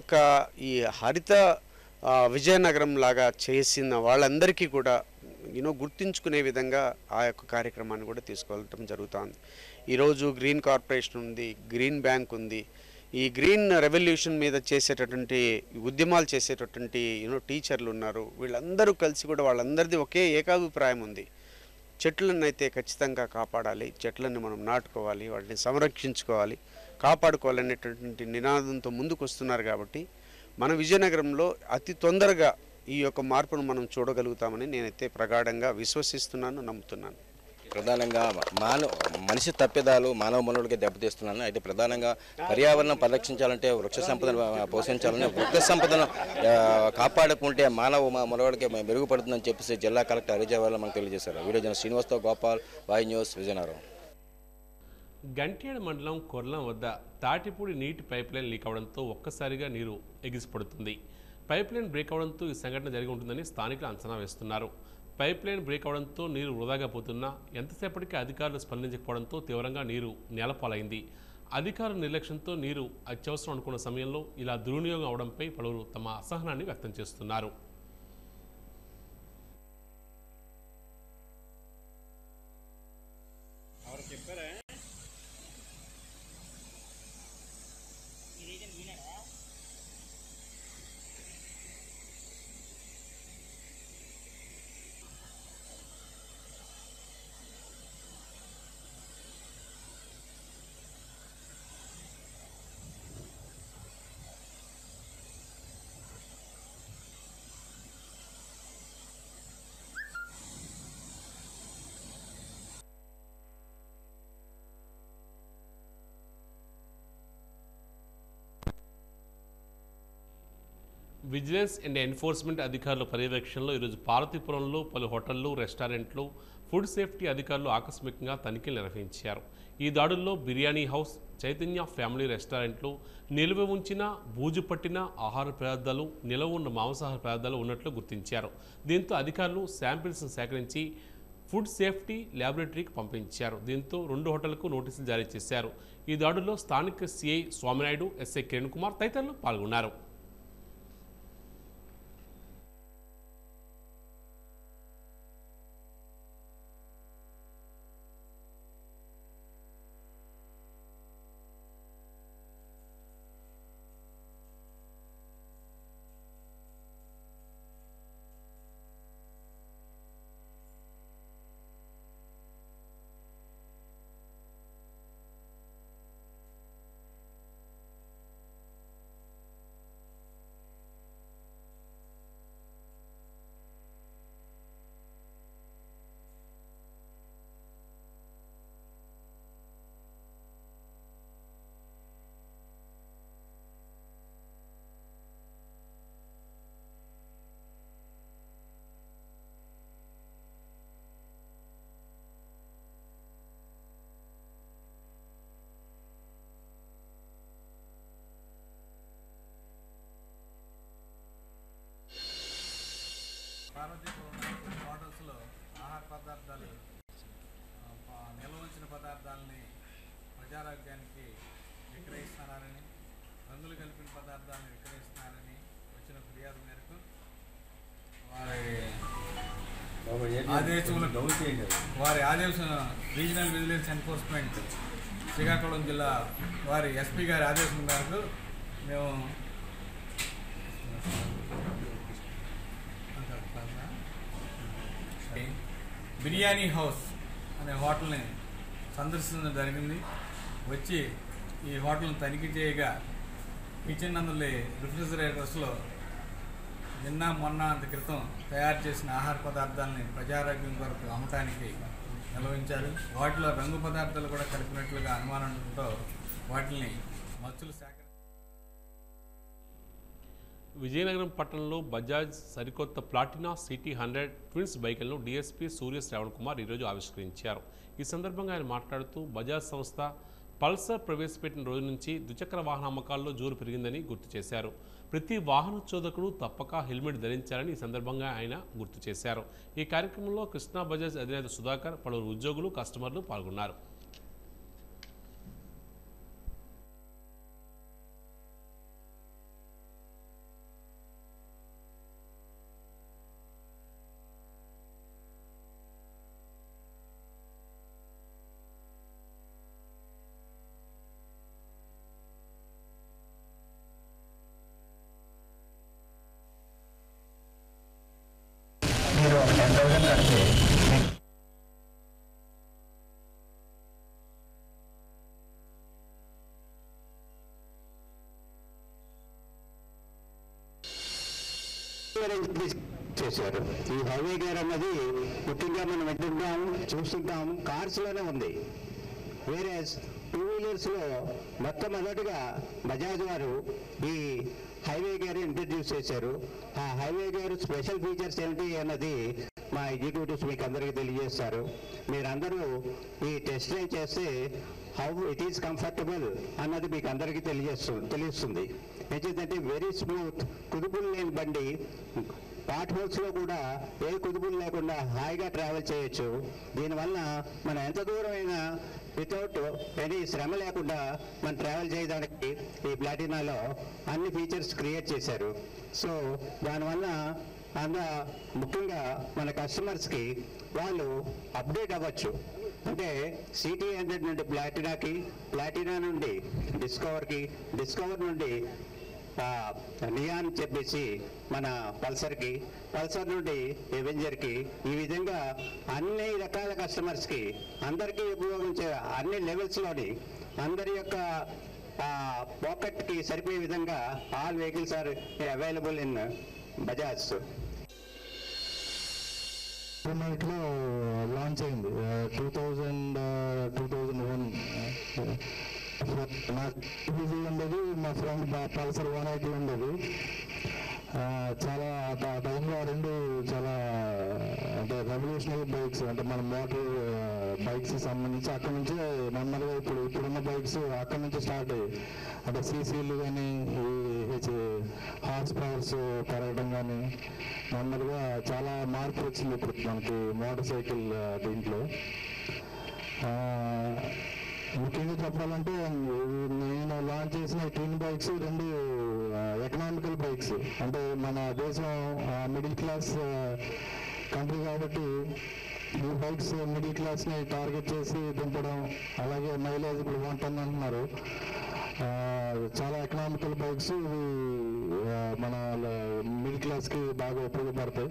ఈ హరిత విజయనగరం లాగా చేసిన వాళ్ళందరికీ కూడా గుర్తించుకునే విధంగా ఆ యొక్క కార్యక్రమాన్ని కూడా తీసుకెళ్ళటం జరుగుతుంది. ఈరోజు గ్రీన్ కార్పొరేషన్ ఉంది, గ్రీన్ బ్యాంక్ ఉంది. ఈ గ్రీన్ రెవల్యూషన్ మీద చేసేటటువంటి ఉద్యమాలు చేసేటటువంటి టీచర్లు ఉన్నారు. వీళ్ళందరూ కలిసి కూడా వాళ్ళందరిది ఒకే ఏకాభిప్రాయం ఉంది. చెట్లను అయితే ఖచ్చితంగా కాపాడాలి, చెట్లను మనం నాటుకోవాలి, వాటిని సంరక్షించుకోవాలి, కాపాడుకోవాలనేటటువంటి నినాదంతో ముందుకు వస్తున్నారు. కాబట్టి మన విజయనగరంలో అతి తొందరగా ఈ యొక్క మార్పును మనం చూడగలుగుతామని నేనైతే ప్రగాఢంగా విశ్వసిస్తున్నాను, నమ్ముతున్నాను. ప్రధానంగా మనిషి తప్పిదాలు మానవ మనుగడకి దెబ్బతీస్తున్నాను. అయితే ప్రధానంగా పర్యావరణం పరిరక్షించాలంటే వృక్ష సంపదను పోషించాలని, వృక్ష సంపదను కాపాడుకుంటే మానవ మనుగడకి మెరుగుపడుతుందని చెప్పేసి జిల్లా కలెక్టర్ హరీష్ జవహర్లాల్ మనకు తెలియజేశారు. వీడియో జర్నలిస్ట్ శ్రీనివాస్తో గోపాల్, వాయి న్యూస్, విజయనగరం. గంట్యాడ మండలం కొర్లం వద్ద తాటిపూడి నీటి పైప్లైన్ లీక్ అవడంతో ఒక్కసారిగా నీరు ఎగిసిపడుతుంది. పైప్లైన్ బ్రేక్ అవడంతో ఈ సంఘటన జరిగి ఉంటుందని స్థానికులు అంచనా వేస్తున్నారు. పైప్లైన్ బ్రేక్ అవడంతో నీరు వృధాగా పోతున్నా ఎంతసేపటికి అధికారులు స్పందించకపోవడంతో తీవ్రంగా నీరు నేలపాలైంది. అధికారుల నిర్లక్ష్యంతో నీరు అత్యవసరం అనుకున్న సమయంలో ఇలా దుర్వినియోగం అవడంపై పలువురు తమ అసహనాన్ని వ్యక్తం చేస్తున్నారు. విజిలెన్స్ అండ్ ఎన్ఫోర్స్మెంట్ అధికారుల పర్యవేక్షణలో ఈరోజు పార్వతీపురంలో పలు హోటళ్లు, రెస్టారెంట్లు, ఫుడ్ సేఫ్టీ అధికారులు ఆకస్మికంగా తనిఖీలు నిర్వహించారు. ఈ దాడుల్లో బిర్యానీ హౌస్, చైతన్య ఫ్యామిలీ రెస్టారెంట్లు, నిల్వ ఉంచిన బూజు పట్టిన ఆహార పదార్థాలు, నిల్వ ఉన్న మాంసాహార పదార్థాలు ఉన్నట్లు గుర్తించారు. దీంతో అధికారులు శాంపిల్స్ను సేకరించి ఫుడ్ సేఫ్టీ ల్యాబొరేటరీకి పంపించారు. దీంతో 2 హోటళ్లకు నోటీసులు జారీ చేశారు. ఈ దాడుల్లో స్థానిక సిఐ స్వామినాయుడు, ఎస్ఐ కిరణ్ కుమార్ తదితరులు పాల్గొన్నారు. ప్రజారోగ్యానికి విక్రయిస్తున్నారని, రంగులు కలిపిన పదార్థాలను విక్రయిస్తున్నారని వచ్చిన ఫిర్యాదు మేరకు వారి ఆదేశం రీజనల్ విజిలెన్స్ ఎన్ఫోర్స్మెంట్ శ్రీకాకుళం జిల్లా వారి ఎస్పీ గారి ఆదేశం మేరకు మేము బిర్యానీ హౌస్ అనే హోటల్ని సందర్శించడం జరిగింది. వచ్చి ఈ హోటల్ని తనిఖీ చేయగా కిచెన్ నందులి రిఫ్రిజిరేటర్స్లో నిన్న మొన్న అంత క్రితం తయారు చేసిన ఆహార పదార్థాలని ప్రజారోగ్యం కొరకు అమ్మటానికి నిల్వించారు. వాటిలో రంగు పదార్థాలు కూడా కలిపినట్లుగా అనుమానంతో వాటిని మత్స్యులు విజయనగరం పట్టణంలో బజాజ్ సరికొత్త ప్లాటినా సిటీ 100 ట్విన్స్ బైకులను డీఎస్పీ సూర్య శ్రావణ్ కుమార్ ఈరోజు ఆవిష్కరించారు. ఈ సందర్భంగా ఆయన మాట్లాడుతూ బజాజ్ సంస్థ పల్సర్ ప్రవేశపెట్టిన రోజు నుంచి ద్విచక్ర వాహన అమ్మకాల్లో జోరు పెరిగిందని గుర్తు చేశారు. ప్రతి వాహన చోదకుడు తప్పక హెల్మెట్ ధరించాలని ఈ సందర్భంగా ఆయన గుర్తు చేశారు. ఈ కార్యక్రమంలో కృష్ణా బజాజ్ అధినేత సుధాకర్, పలువురు ఉద్యోగులు, కస్టమర్లు పాల్గొన్నారు. చేశారు. ఈ హైవే గేర్ అన్నది ముఖ్యంగా మనం వింటుంటాం, చూస్తుంటాం, కార్స్లోనే ఉంది. వేరే 2 వీలర్స్లో మొట్టమొదటిగా బజాజ్ వారు ఈ హైవే గేర్ ఇంట్రడ్యూస్ చేశారు. ఆ హైవే గేర్ స్పెషల్ ఫీచర్స్ ఏంటి అన్నది మా ఎగ్జిక్యూటివ్స్ మీకు అందరికీ తెలియజేస్తారు. మీరందరూ ఈ టెస్ట్ డ్రైవ్ చేస్తే హౌ ఇట్ ఈస్ కంఫర్టబుల్ అన్నది మీకు అందరికీ తెలుస్తుంది. ఏంటంటే వెరీ స్మూత్, కుదుపులు లేని బండి, పాట్ హోల్స్లో కూడా ఏ కుదుపులు లేకుండా హాయిగా ట్రావెల్ చేయొచ్చు. దీనివల్ల మనం ఎంత దూరమైనా వితౌట్ ఎనీ శ్రమ లేకుండా మనం ట్రావెల్ చేయడానికి ఈ ప్లాటినాలో అన్ని ఫీచర్స్ క్రియేట్ చేశారు. సో దానివల్ల ముఖ్యంగా మన కస్టమర్స్కి వాళ్ళు అప్డేట్ అవ్వచ్చు. అంటే సిటీ 100 నుండి ప్లాటినాకి, ప్లాటినా నుండి డిస్కవర్కి, డిస్కవర్ నుండి నియాన్ చెప్పేసి మన పల్సర్కి, పల్సర్ నుండి ఎవెంజర్కి, ఈ విధంగా అన్ని రకాల కస్టమర్స్కి అందరికీ ఉపయోగించే అన్ని లెవెల్స్లోని అందరి యొక్క పాకెట్కి సరిపోయే విధంగా all vehicles are available in Bajaj. నైట్లో లాంచ్ అయింది 2001. నాకు ఈజీ ఉండేది, మా ఫ్రెండ్ పల్సర్ 180 ఉండేది. చాలా ఆ టైంలో 2 చాలా అంటే రెవల్యూషనరీ బైక్స్, అంటే మన మోటార్ బైక్స్ సంబంధించి అక్కడ నుంచే నెమ్మదిగా ఇప్పుడున్న బైక్స్ అక్కడ నుంచి స్టార్ట్ అయ్యాయి. అంటే సీసీలు కానీ హార్స్ పవర్స్ పెరగడం కానీ నెమ్మదిగా చాలా మార్పు వచ్చింది ఇప్పుడు మనకి మోటార్ సైకిల్ దీంట్లో. ముఖ్యంగా చెప్పాలంటే నేను లాంచ్ చేసిన ట్విన్ బైక్స్ 2 ఎకనామికల్ బైక్స్. అంటే మన దేశం మిడిల్ క్లాస్ కంట్రీ కాబట్టి ఈ బైక్స్ మిడిల్ క్లాస్ని టార్గెట్ చేసి దింపడం, అలాగే మైలేజ్ ఇప్పుడు 1 ton అంటున్నారు. చాలా ఎకనామికల్ బైక్స్ ఇవి మన మిడిల్ క్లాస్కి బాగా ఉపయోగపడతాయి.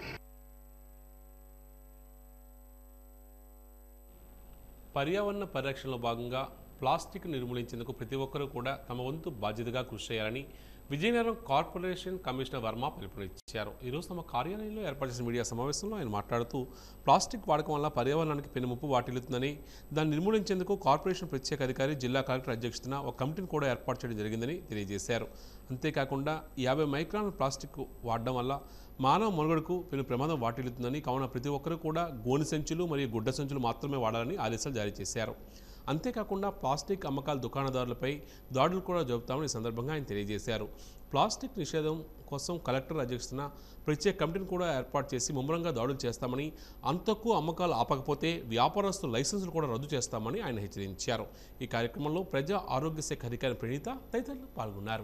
పర్యావరణ పరిరక్షణలో భాగంగా ప్లాస్టిక్ నిర్మూలించేందుకు ప్రతి ఒక్కరూ కూడా తమ వంతు బాధ్యతగా కృషి చేయాలని విజయనగరం కార్పొరేషన్ కమిషనర్ వర్మ పిలుపునిచ్చారు. ఈరోజు తమ కార్యాలయంలో ఏర్పాటు చేసిన మీడియా సమావేశంలో ఆయన మాట్లాడుతూ ప్లాస్టిక్ వాడకం వల్ల పర్యావరణానికి పెనుముప్పు వాటిల్లుతుందని, దాన్ని నిర్మూలించేందుకు కార్పొరేషన్ ప్రత్యేక అధికారి, జిల్లా కలెక్టర్ అధ్యక్షతన ఒక కమిటీని కూడా ఏర్పాటు చేయడం జరిగిందని తెలియజేశారు. అంతేకాకుండా 50 మైక్రాన్ల ప్లాస్టిక్ వాడడం వల్ల మానవ మనుగడకు పెను ప్రమాదం వాటిల్లుతుందని, కావున ప్రతి ఒక్కరూ కూడా గోనె సంచులు మరియు గుడ్డ సంచులు మాత్రమే వాడాలని ఆదేశాలు జారీ చేశారు. అంతేకాకుండా ప్లాస్టిక్ అమ్మకాల దుకాణదారులపై దాడులు కూడా జరుపుతామని ఈ సందర్భంగా ఆయన తెలియజేశారు. ప్లాస్టిక్ నిషేధం కోసం కలెక్టర్ అధ్యక్షతన ప్రత్యేక కమిటీని కూడా ఏర్పాటు చేసి ముమ్మరంగా దాడులు చేస్తామని, అంతకు అమ్మకాలు ఆపకపోతే వ్యాపారస్తుల లైసెన్సులు కూడా రద్దు చేస్తామని ఆయన హెచ్చరించారు. ఈ కార్యక్రమంలో ప్రజా ఆరోగ్య శాఖ అధికారి ప్రణీత తదితరులు పాల్గొన్నారు.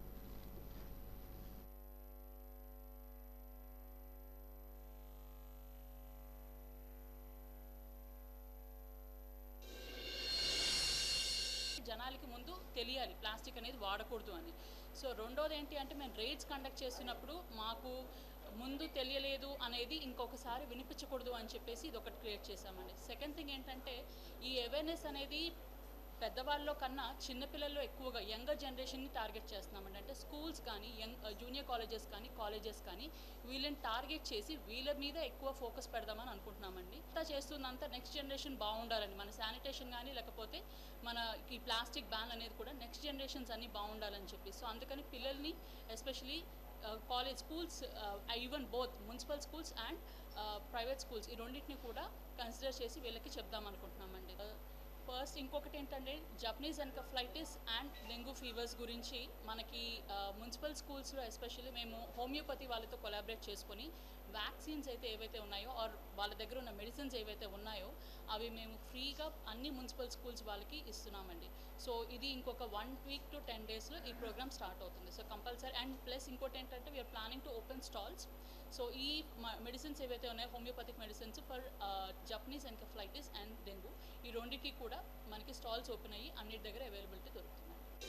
జనాలకి ముందు తెలియాలి ప్లాస్టిక్ అనేది వాడకూడదు అని. సో రెండోది ఏంటి అంటే మేము రైడ్స్ కండక్ట్ చేస్తున్నప్పుడు మాకు ముందు తెలియలేదు అనేది ఇంకొకసారి వినిపించకూడదు అని చెప్పేసి ఇది ఒకటి క్రియేట్ చేశామండి. సెకండ్ థింగ్ ఏంటంటే ఈ అవేర్నెస్ అనేది పెద్దవాళ్ళలో కన్నా చిన్నపిల్లల్లో ఎక్కువగా యంగర్ జనరేషన్ని టార్గెట్ చేస్తున్నామండి. అంటే స్కూల్స్ కానీ జూనియర్ కాలేజెస్ కానీ కాలేజెస్ కానీ వీళ్ళని టార్గెట్ చేసి వీళ్ళ మీద ఎక్కువ ఫోకస్ పెడదామని అనుకుంటున్నామండి. ఇంత చేస్తున్నంత నెక్స్ట్ జనరేషన్ బాగుండాలని, మన శానిటేషన్ కానీ లేకపోతే మన ఈ ప్లాస్టిక్ బ్యాన్ అనేది కూడా నెక్స్ట్ జనరేషన్స్ అన్నీ బాగుండాలని చెప్పి. సో అందుకని పిల్లల్ని especially college schools, even both municipal schools and private schools ఈ రెండింటిని కూడా కన్సిడర్ చేసి వీళ్ళకి చెప్దాం అనుకుంటున్నామండి. ఫస్ట్ ఇంకొకటి ఏంటంటే Japanese encephalitis and dengue fevers గురించి మనకి మున్సిపల్ స్కూల్స్లో ఎస్పెషల్లీ మేము హోమియోపతి వాళ్ళతో కొలాబరేట్ చేసుకొని వ్యాక్సిన్స్ అయితే ఏవైతే ఉన్నాయో ఆర్ వాళ్ళ దగ్గర ఉన్న మెడిసిన్స్ ఏవైతే ఉన్నాయో అవి మేము ఫ్రీగా అన్ని మున్సిపల్ స్కూల్స్ వాళ్ళకి ఇస్తున్నామండి. సో ఇది ఇంకొక 1 week to 10 daysలో ఈ ప్రోగ్రామ్ స్టార్ట్ అవుతుంది. సో కంపల్సరీ అండ్ ప్లస్ ఇంకోటి ఏంటంటే we are planning to open stalls. So ఈ మెడిసిన్స్ ఏవైతే ఉన్నాయో homeopathic medicines for Japanese encephalitis and dengue ఈ రెండింటికి కూడా మనకి స్టాల్స్ ఓపెన్ అయ్యి అన్నిటి దగ్గర అవైలబిలిటీ దొరుకుతుంది.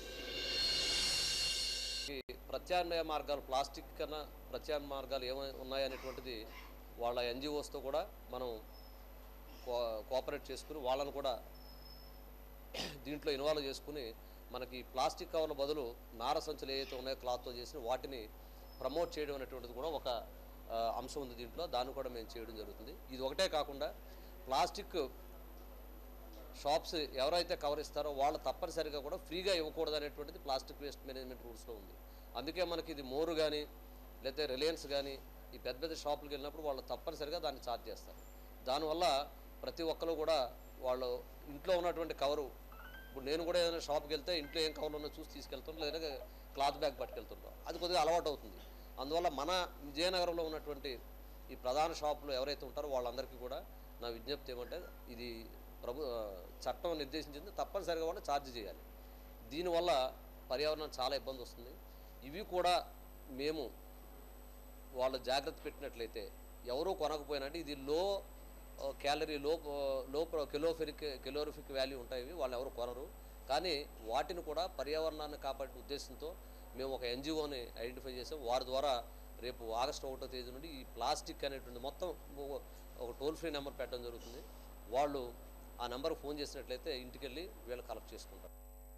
ప్రత్యామ్నాయ మార్గాలు, ప్లాస్టిక్ కన్నా ప్రత్యామ్నాయ మార్గాలు ఏమై ఉన్నాయనేటువంటిది వాళ్ళ ఎన్జిఓస్తో కూడా మనం కోఆపరేట్ చేసుకుని వాళ్ళను కూడా దీంట్లో ఇన్వాల్వ్ చేసుకుని మనకి ప్లాస్టిక్ కవర్ల బదులు నార సంచులు ఏవైతే ఉన్నాయో క్లాత్తో చేసిన వాటిని ప్రమోట్ చేయడం అనేటువంటిది కూడా ఒక అంశం ఉంది దీంట్లో. దాన్ని కూడా మేము చేయడం జరుగుతుంది. ఇది ఒకటే కాకుండా ప్లాస్టిక్ షాప్స్ ఎవరైతే కవర్ ఇస్తారో వాళ్ళు తప్పనిసరిగా కూడా ఫ్రీగా ఇవ్వకూడదు అనేటువంటిది ప్లాస్టిక్ వేస్ట్ మేనేజ్మెంట్ రూల్స్లో ఉంది. అందుకే మనకి ఇది మోరు కానీ లేకపోతే రిలయన్స్ కానీ ఈ పెద్ద పెద్ద షాపులకు వెళ్ళినప్పుడు వాళ్ళు తప్పనిసరిగా దాన్ని ఛార్జ్ చేస్తారు. దానివల్ల ప్రతి ఒక్కరు కూడా వాళ్ళు ఇంట్లో ఉన్నటువంటి కవరు, ఇప్పుడు నేను కూడా ఏదైనా షాప్కి వెళ్తే ఇంట్లో ఏం కవర్లు ఉన్నా చూసి తీసుకెళ్తుంటాం, లేదా క్లాత్ బ్యాగ్ పట్టుకెళ్తుంటాం. అది కొద్దిగా అలవాటు అవుతుంది. అందువల్ల మన విజయనగరంలో ఉన్నటువంటి ఈ ప్రధాన షాపులు ఎవరైతే ఉంటారో వాళ్ళందరికీ కూడా నా విజ్ఞప్తి ఏమంటే ఇది చట్టం నిర్దేశించింది తప్పనిసరిగా కూడా ఛార్జ్ చేయాలి. దీనివల్ల పర్యావరణం చాలా ఇబ్బంది వస్తుంది. ఇవి కూడా మేము వాళ్ళు జాగ్రత్త పెట్టినట్లయితే ఎవరూ కొనకపోయినట్టు ఇది లో క్యాలరీ లో కెలోరిఫిక్ వాల్యూ ఉంటాయి, వాళ్ళు ఎవరు కొనరు. కానీ వాటిని కూడా పర్యావరణాన్ని కాపాడే ఉద్దేశంతో మేము ఒక ఎన్జిఓని ఐడెంటిఫై చేసాం. వారి ద్వారా రేపు ఆగస్టు 1వ తేదీ నుండి ఈ ప్లాస్టిక్ అనేటువంటి మొత్తం ఒక టోల్ ఫ్రీ నెంబర్ పెట్టడం జరుగుతుంది. వాళ్ళు ఆ నెంబర్కి ఫోన్ చేసినట్లయితే ఇంటికి వెళ్ళి వీళ్ళు కలెక్ట్ చేసుకుంటారు.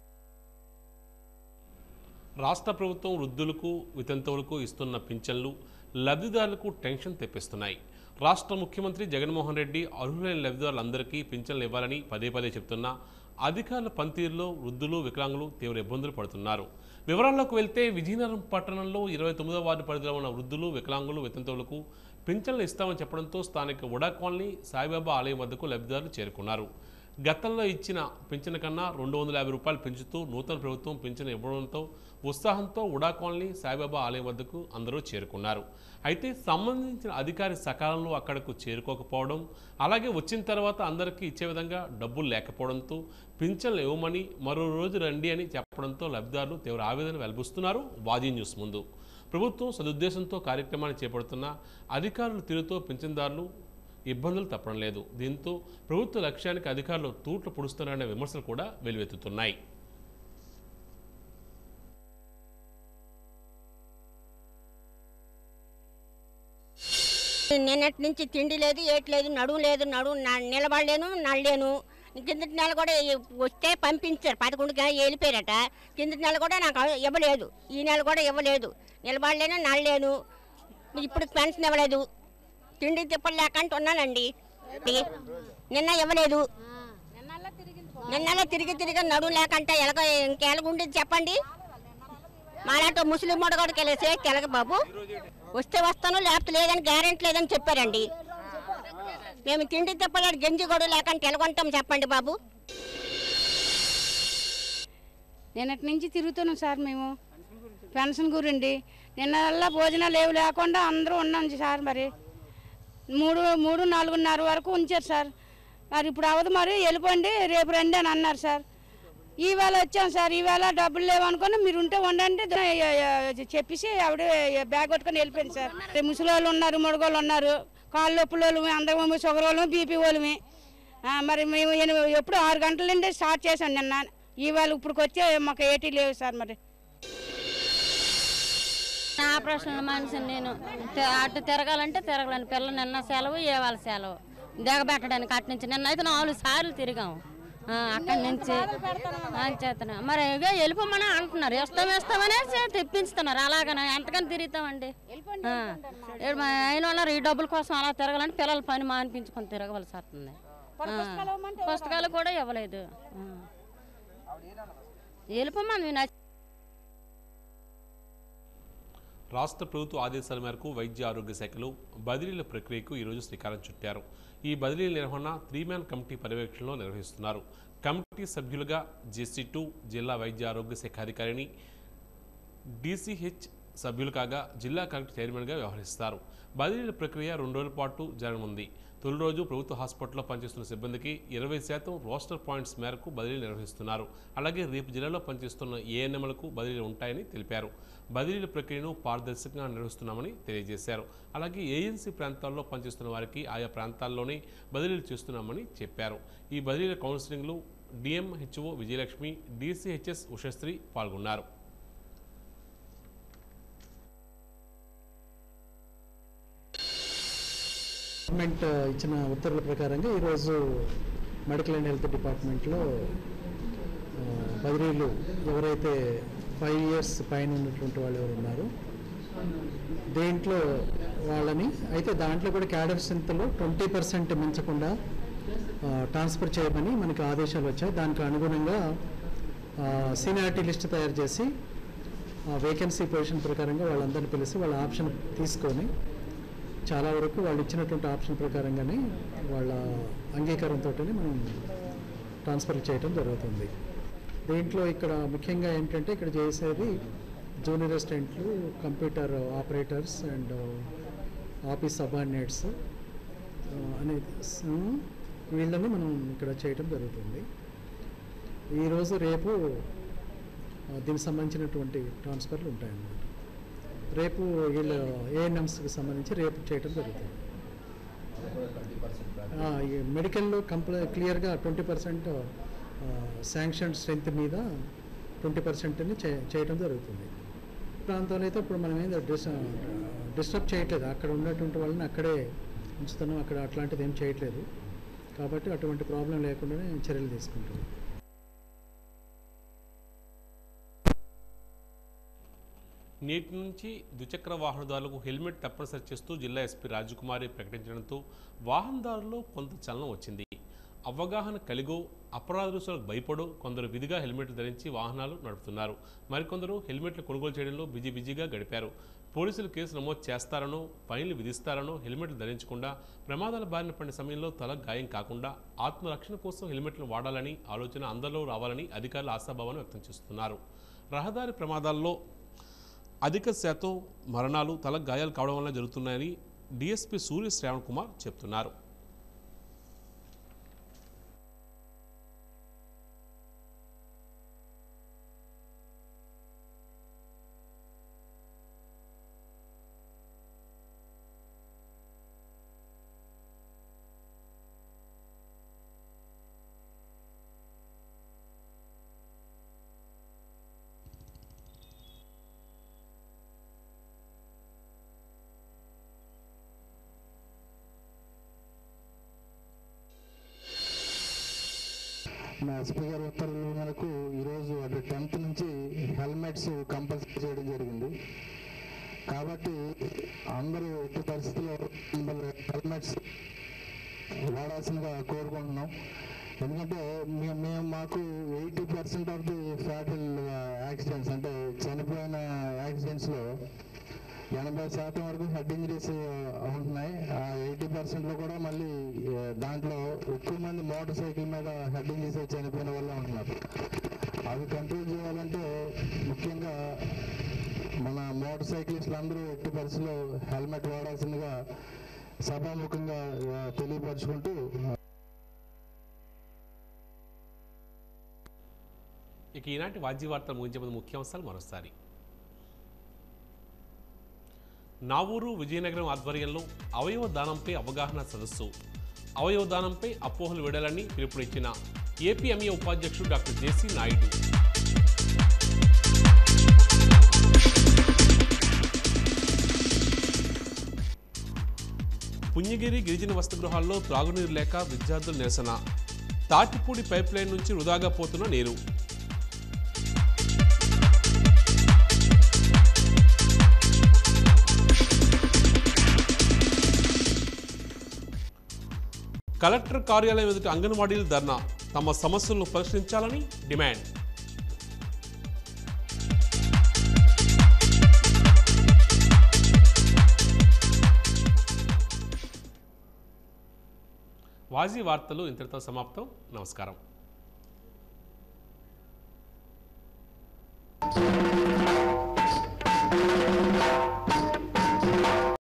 రాష్ట్ర ప్రభుత్వం వృద్ధులకు వితంతువులకు ఇస్తున్న పింఛన్లు లబ్ధిదారులకు టెన్షన్ తెప్పిస్తున్నాయి. రాష్ట్ర ముఖ్యమంత్రి జగన్మోహన్ రెడ్డి అర్హులైన లబ్ధిదారులందరికీ పింఛన్లు ఇవ్వాలని పదే పదే చెప్తున్నా అధికారుల పనితీరులో వృద్ధులు వికలాంగులు తీవ్ర ఇబ్బందులు పడుతున్నారు. వివరాల్లోకి వెళ్తే విజయనగరం పట్టణంలో 29వ వార్డు పరిధిలో ఉన్న వృద్ధులు వికలాంగులు వితంతువులకు పింఛన్లు ఇస్తామని చెప్పడంతో స్థానిక ఉడా కాలనీ సాయిబాబా ఆలయం వద్దకు లబ్ధిదారులు చేరుకున్నారు. గతంలో ఇచ్చిన పింఛన్ కన్నా 250 రూపాయలు పెంచుతూ నూతన ప్రభుత్వం పింఛన్ ఇవ్వడంతో ఉత్సాహంతో ఉడా కాలనీ సాయిబాబా ఆలయం వద్దకు అందరూ చేరుకున్నారు. అయితే సంబంధించిన అధికారి సకాలంలో అక్కడకు చేరుకోకపోవడం, అలాగే వచ్చిన తర్వాత అందరికీ ఇచ్చే విధంగా డబ్బులు లేకపోవడంతో పింఛన్లు ఇవ్వమని మరో రోజు రండి అని చెప్పడంతో లబ్ధిదారులు తీవ్ర ఆవేదన వెలిబుస్తున్నారు. వాజీ న్యూస్ ముందు ప్రభుత్వం సదుద్దేశంతో కార్యక్రమాన్ని చేపడుతున్న అధికారుల తీరుతో పింఛన్దారులు ఇబ్బందులు తప్పడం లేదు. దీంతో ప్రభుత్వ లక్ష్యానికి అధికారులు తూట్లు పొడుస్తున్నారనే విమర్శలు కూడా వెలువెత్తుతున్నాయి. నిన్నటి నుంచి తిండి లేదు, ఏట్లేదు, నడుము లేదు, నిలబడలేను, నడలేను. కిందటి నెల కూడా వస్తే పంపించారు, 11కి వెళ్ళిపోయారట. కిందటి నెల కూడా నాకు ఇవ్వలేదు, ఈ నెల కూడా ఇవ్వలేదు. నిలబడలేను, నడలేను. ఇప్పుడు పెన్షన్ ఇవ్వలేదు. తిండి తిప్పలు లేకంటే ఉన్నానండి. నిన్న ఇవ్వలేదు. నిన్నలా తిరిగి నడువు లేకంటే ఇంకెలగుండేది చెప్పండి. మాలాంటి ముస్లిం మొడగడికి వెళ్ళేసి తెలగ బాబు వస్తే వస్తాను, లేకపోతే లేదని గ్యారెంటీ లేదని చెప్పారండి. మేము తిండి తిప్పలాడు గంజి గొడవ లేకంటే ఎలాగొంటాం చెప్పండి బాబు. నిన్నటి నుంచి తిరుగుతున్నాం సార్ మేము పెన్షన్ గురించి. నిన్న భోజనాలు ఏవి లేకుండా అందరూ ఉన్నాం సార్. మరి 3-4:30 వరకు ఉంచారు సార్. మరి ఇప్పుడు అవదు, మరి వెళ్ళిపోండి రేపు రండి అని అన్నారు సార్. ఈవేళ వచ్చాం సార్. ఈవేళ డబ్బులు లేవనుకొని మీరు ఉంటే ఉండండి చెప్పేసి ఆవిడ బ్యాగ్ కొట్టుకొని వెళ్ళిపోయింది సార్. ముసలి వాళ్ళు ఉన్నారు, ముడగోళ్ళు ఉన్నారు, కాళ్ళు నొప్పుల వాళ్ళు, అందరూ షుగర్ వాళ్ళు, బీపీ వాళ్ళమి. మరి మేము ఎప్పుడు 6 గంటల నుండి స్టార్ట్ చేసాం నిన్న. ఈవేళ ఇప్పుడు వచ్చే మాకు ఏటీ లేవు సార్. మరి ఆపరేషన్ మనిషిని నేను అటు తిరగాలంటే తిరగలేను. పిల్ల నిన్న సెలవు, ఏవాళ్ళ సెలవు దిగబెట్టడానికి అటు నుంచి నిన్న అయితే 4 సార్లు తిరిగాము అక్కడి నుంచి చేస్తున్నా. మరి వెళ్ళిపోమని అంటున్నారు, ఇస్తామనే తెప్పించుతున్నారు. అలాగనే ఎంతకని తిరుగుతామండి. అయిన ఉన్నారు ఈ డబ్బుల కోసం అలా తిరగాలంటే పిల్లల పని మానిపించుకొని తిరగవలసి వస్తుంది. పుస్తకాలు కూడా ఇవ్వలేదు. వెళ్ళిపోమని రాష్ట్ర ప్రభుత్వ ఆదేశాల మేరకు వైద్య ఆరోగ్య శాఖలో బదిలీల ప్రక్రియకు ఈరోజు శ్రీకారం చుట్టారు. ఈ బదిలీల నిర్వహణ 3-మ్యాన్ కమిటీ పర్యవేక్షణలో నిర్వహిస్తున్నారు. కమిటీ సభ్యులుగా జెసి2 జిల్లా వైద్య ఆరోగ్య శాఖ అధికారిని, డిసిహెచ్ సభ్యులు కాగా జిల్లా కలెక్టర్ చైర్మన్గా వ్యవహరిస్తారు. బదిలీల ప్రక్రియ 2 రోజుల పాటు జరగనుంది. తొలి రోజు ప్రభుత్వ హాస్పిటల్లో పనిచేస్తున్న సిబ్బందికి 20% రోస్టర్ పాయింట్స్ మేరకు బదిలీలు నిర్వహిస్తున్నారు. అలాగే రేపు జిల్లాలో పనిచేస్తున్న ఏఎన్ఎంలకు బదిలీలు ఉంటాయని తెలిపారు. బదిలీల ప్రక్రియను పారదర్శకంగా నిర్వహిస్తున్నామని తెలియజేశారు. అలాగే ఏఎన్సీ ప్రాంతాల్లో పనిచేస్తున్న వారికి ఆయా ప్రాంతాల్లోనే బదిలీలు చేస్తున్నామని చెప్పారు. ఈ బదిలీల కౌన్సిలింగ్లో డిఎంహెచ్ఓ విజయలక్ష్మి, డిసిహెచ్ఎస్ ఉషశ్రీ పాల్గొన్నారు. గవర్నమెంట్ ఇచ్చిన ఉత్తర్వుల ప్రకారంగా ఈరోజు మెడికల్ అండ్ హెల్త్ డిపార్ట్మెంట్లో బదిలీలు ఎవరైతే 5 years పైన ఉన్నటువంటి వాళ్ళు ఎవరు ఉన్నారో దేంట్లో వాళ్ళని అయితే దాంట్లో కూడా క్యాడర్ స్ట్రెంత్లో 20% మించకుండా ట్రాన్స్ఫర్ చేయమని మనకి ఆదేశాలు వచ్చాయి. దానికి అనుగుణంగా సీనియారిటీ లిస్ట్ తయారు చేసి వేకెన్సీ పొజిషన్ ప్రకారంగా వాళ్ళందరినీ పిలిచి వాళ్ళ ఆప్షన్ తీసుకొని చాలా వరకు వాళ్ళు ఇచ్చినటువంటి ఆప్షన్ ప్రకారంగానే వాళ్ళ అంగీకారంతో మనం ట్రాన్స్ఫర్ చేయడం జరుగుతుంది. దీంట్లో ఇక్కడ ముఖ్యంగా ఏంటంటే ఇక్కడ చేసేది జూనియర్ అసిస్టెంట్లు, computer operators and office subordinates అనేది వీళ్ళని మనం ఇక్కడ చేయడం జరుగుతుంది. ఈరోజు రేపు దీనికి సంబంధించినటువంటి ట్రాన్స్ఫర్లు ఉంటాయన్నమాట. రేపు వీళ్ళు ఏఎన్ఎంస్కి సంబంధించి రేపు చేయడం జరుగుతుంది. మెడికల్లో క్లియర్గా 20% శాంక్షన్ స్ట్రెంత్ మీద 20%ని చేయడం జరుగుతుంది. ప్రాంతంలో అయితే ఇప్పుడు మనం ఏదో డిస్టర్బ్ చేయట్లేదు. అక్కడ ఉన్నటువంటి వాళ్ళని అక్కడే ఉంచుతున్నాం. అక్కడ అట్లాంటిది ఏం చేయట్లేదు. కాబట్టి అటువంటి ప్రాబ్లం లేకుండానే చర్యలు తీసుకుంటున్నాం. నేటి నుంచి ద్విచక్ర వాహనదారులకు హెల్మెట్ తప్పనిసరి చేస్తూ జిల్లా ఎస్పీ రాజకుమారి ప్రకటించడంతో వాహనదారుల్లో కొంత చలనం వచ్చింది. అవగాహన కలిగో అపరాధులకు భయపడో కొందరు విధిగా హెల్మెట్లు ధరించి వాహనాలు నడుపుతున్నారు. మరికొందరు హెల్మెట్లు కొనుగోలు చేయడంలో బిజీగా గడిపారు. పోలీసులు కేసు నమోదు చేస్తారనో ఫైన్లు విధిస్తారనో హెల్మెట్లు ధరించకుండా ప్రమాదాల బారిన పడిన సమయంలో తల గాయం కాకుండా ఆత్మరక్షణ కోసం హెల్మెట్లు వాడాలని ఆలోచన అందరిలో రావాలని అధికారులు ఆశాభావాన్ని వ్యక్తం చేస్తున్నారు. రహదారి ప్రమాదాల్లో అధిక శాతం మరణాలు తల గాయాలు కావడం వల్ల జరుగుతున్నాయని డిఎస్పీ సూర్య శ్రావణ్ కుమార్ చెప్తున్నారు. మా ఎస్పీ గారి ఉత్తర్వుల మేరకు ఈరోజు అంటే 10th నుంచి హెల్మెట్స్ కంపల్సరీ చేయడం జరిగింది. కాబట్టి అందరూ ఎట్టి పరిస్థితుల్లో హెల్మెట్స్ వాడాల్సిందిగా కోరుకుంటున్నాం. ఎందుకంటే మాకు 80% ఆఫ్ ది ఫ్యాటల్ యాక్సిడెంట్స్ అంటే చనిపోయిన యాక్సిడెంట్స్లో 80% వరకు హెడ్ ఇంజరీస్ ఉంటున్నాయి. ఆ 80%లో కూడా మళ్ళీ దాంట్లో ఎక్కువ మంది మోటార్ సైకిల్ మీద హెడ్ ఇంజరీస్ చనిపోయిన వల్ల ఉంటున్నారు. అవి కంట్రోల్ చేయాలంటే పరిస్థితుల్లో హెల్మెట్ వాడాల్సిందిగా సభాముఖంగా తెలియపరుచుకుంటూ ఇక ఈనాటి వాద్య వార్తలు ముగించే ముందు ముఖ్యాంశాలు మరోసారి. నా ఊరు విజయనగరం ఆధ్వర్యంలో అవయవ దానంపై అవగాహన సదస్సు. అవయవ దానంపై అపోహలు వీడాలని పిలుపునిచ్చిన ఏపీఎంఏ ఉపాధ్యక్షుడు డాక్టర్ జేసీ నాయుడు. పుణ్యగిరి గిరిజన వసతి గృహాల్లో త్రాగునీరు లేక విద్యార్థుల నిరసన. తాటిపూడి పైప్ లైన్ నుంచి వృధాగా పోతున్న నీరు. కలెక్టర్ కార్యాలయం ఎదుట అంగన్వాడీలు ధర్నా. తమ సమస్యలను పరిష్కరించాలని డిమాండ్. వాజీ వార్తలు ఇంతటితో సమాప్తం. నమస్కారం.